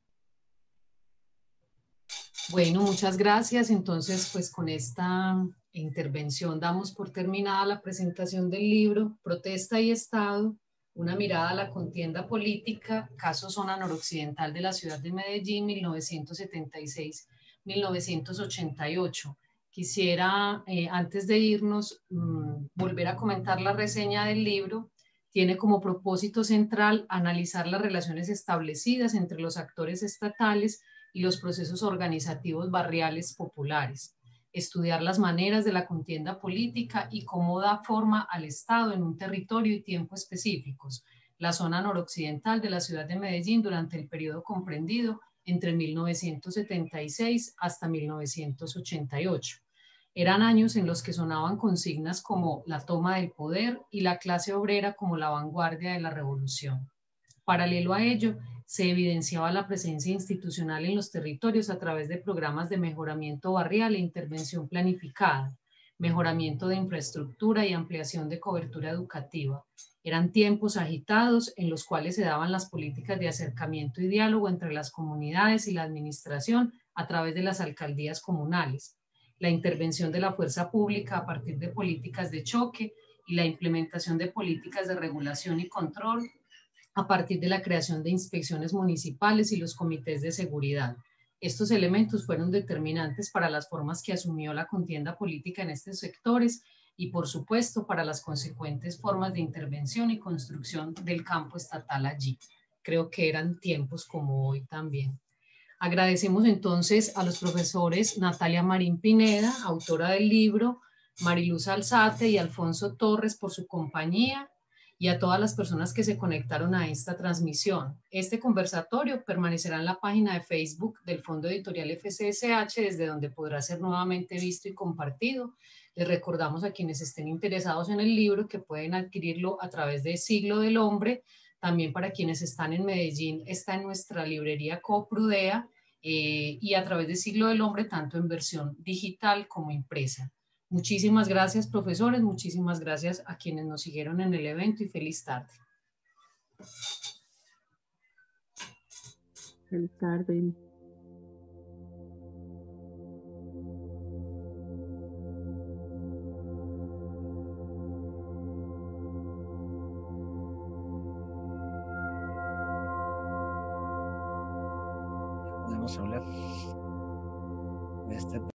Bueno, muchas gracias. Entonces, pues con esta intervención damos por terminada la presentación del libro Protesta y Estado, una mirada a la contienda política, caso zona noroccidental de la ciudad de Medellín, mil novecientos setenta y seis a mil novecientos ochenta y ocho. Quisiera, eh, antes de irnos, mmm, volver a comentar la reseña del libro. Tiene como propósito central analizar las relaciones establecidas entre los actores estatales y los procesos organizativos barriales populares, estudiar las maneras de la contienda política y cómo da forma al Estado en un territorio y tiempo específicos, la zona noroccidental de la ciudad de Medellín durante el periodo comprendido entre mil novecientos setenta y seis hasta mil novecientos ochenta y ocho. Eran años en los que sonaban consignas como la toma del poder y la clase obrera como la vanguardia de la revolución. Paralelo a ello, se evidenciaba la presencia institucional en los territorios a través de programas de mejoramiento barrial e intervención planificada, mejoramiento de infraestructura y ampliación de cobertura educativa. Eran tiempos agitados en los cuales se daban las políticas de acercamiento y diálogo entre las comunidades y la administración a través de las alcaldías comunales, la intervención de la fuerza pública a partir de políticas de choque y la implementación de políticas de regulación y control a partir de la creación de inspecciones municipales y los comités de seguridad. Estos elementos fueron determinantes para las formas que asumió la contienda política en estos sectores y, por supuesto, para las consecuentes formas de intervención y construcción del campo estatal allí. Creo que eran tiempos como hoy también. Agradecemos entonces a los profesores Natalia Marín Pineda, autora del libro, Mariluz Alzate y Alfonso Torres por su compañía, y a todas las personas que se conectaron a esta transmisión. Este conversatorio permanecerá en la página de Facebook del Fondo Editorial F C S H, desde donde podrá ser nuevamente visto y compartido. Les recordamos a quienes estén interesados en el libro que pueden adquirirlo a través de Siglo del Hombre. También para quienes están en Medellín, está en nuestra librería Coprudea eh, y a través de Siglo del Hombre, tanto en versión digital como impresa. Muchísimas gracias, profesores, muchísimas gracias a quienes nos siguieron en el evento y feliz tarde. Feliz tarde. Podemos hablar. Voy a estar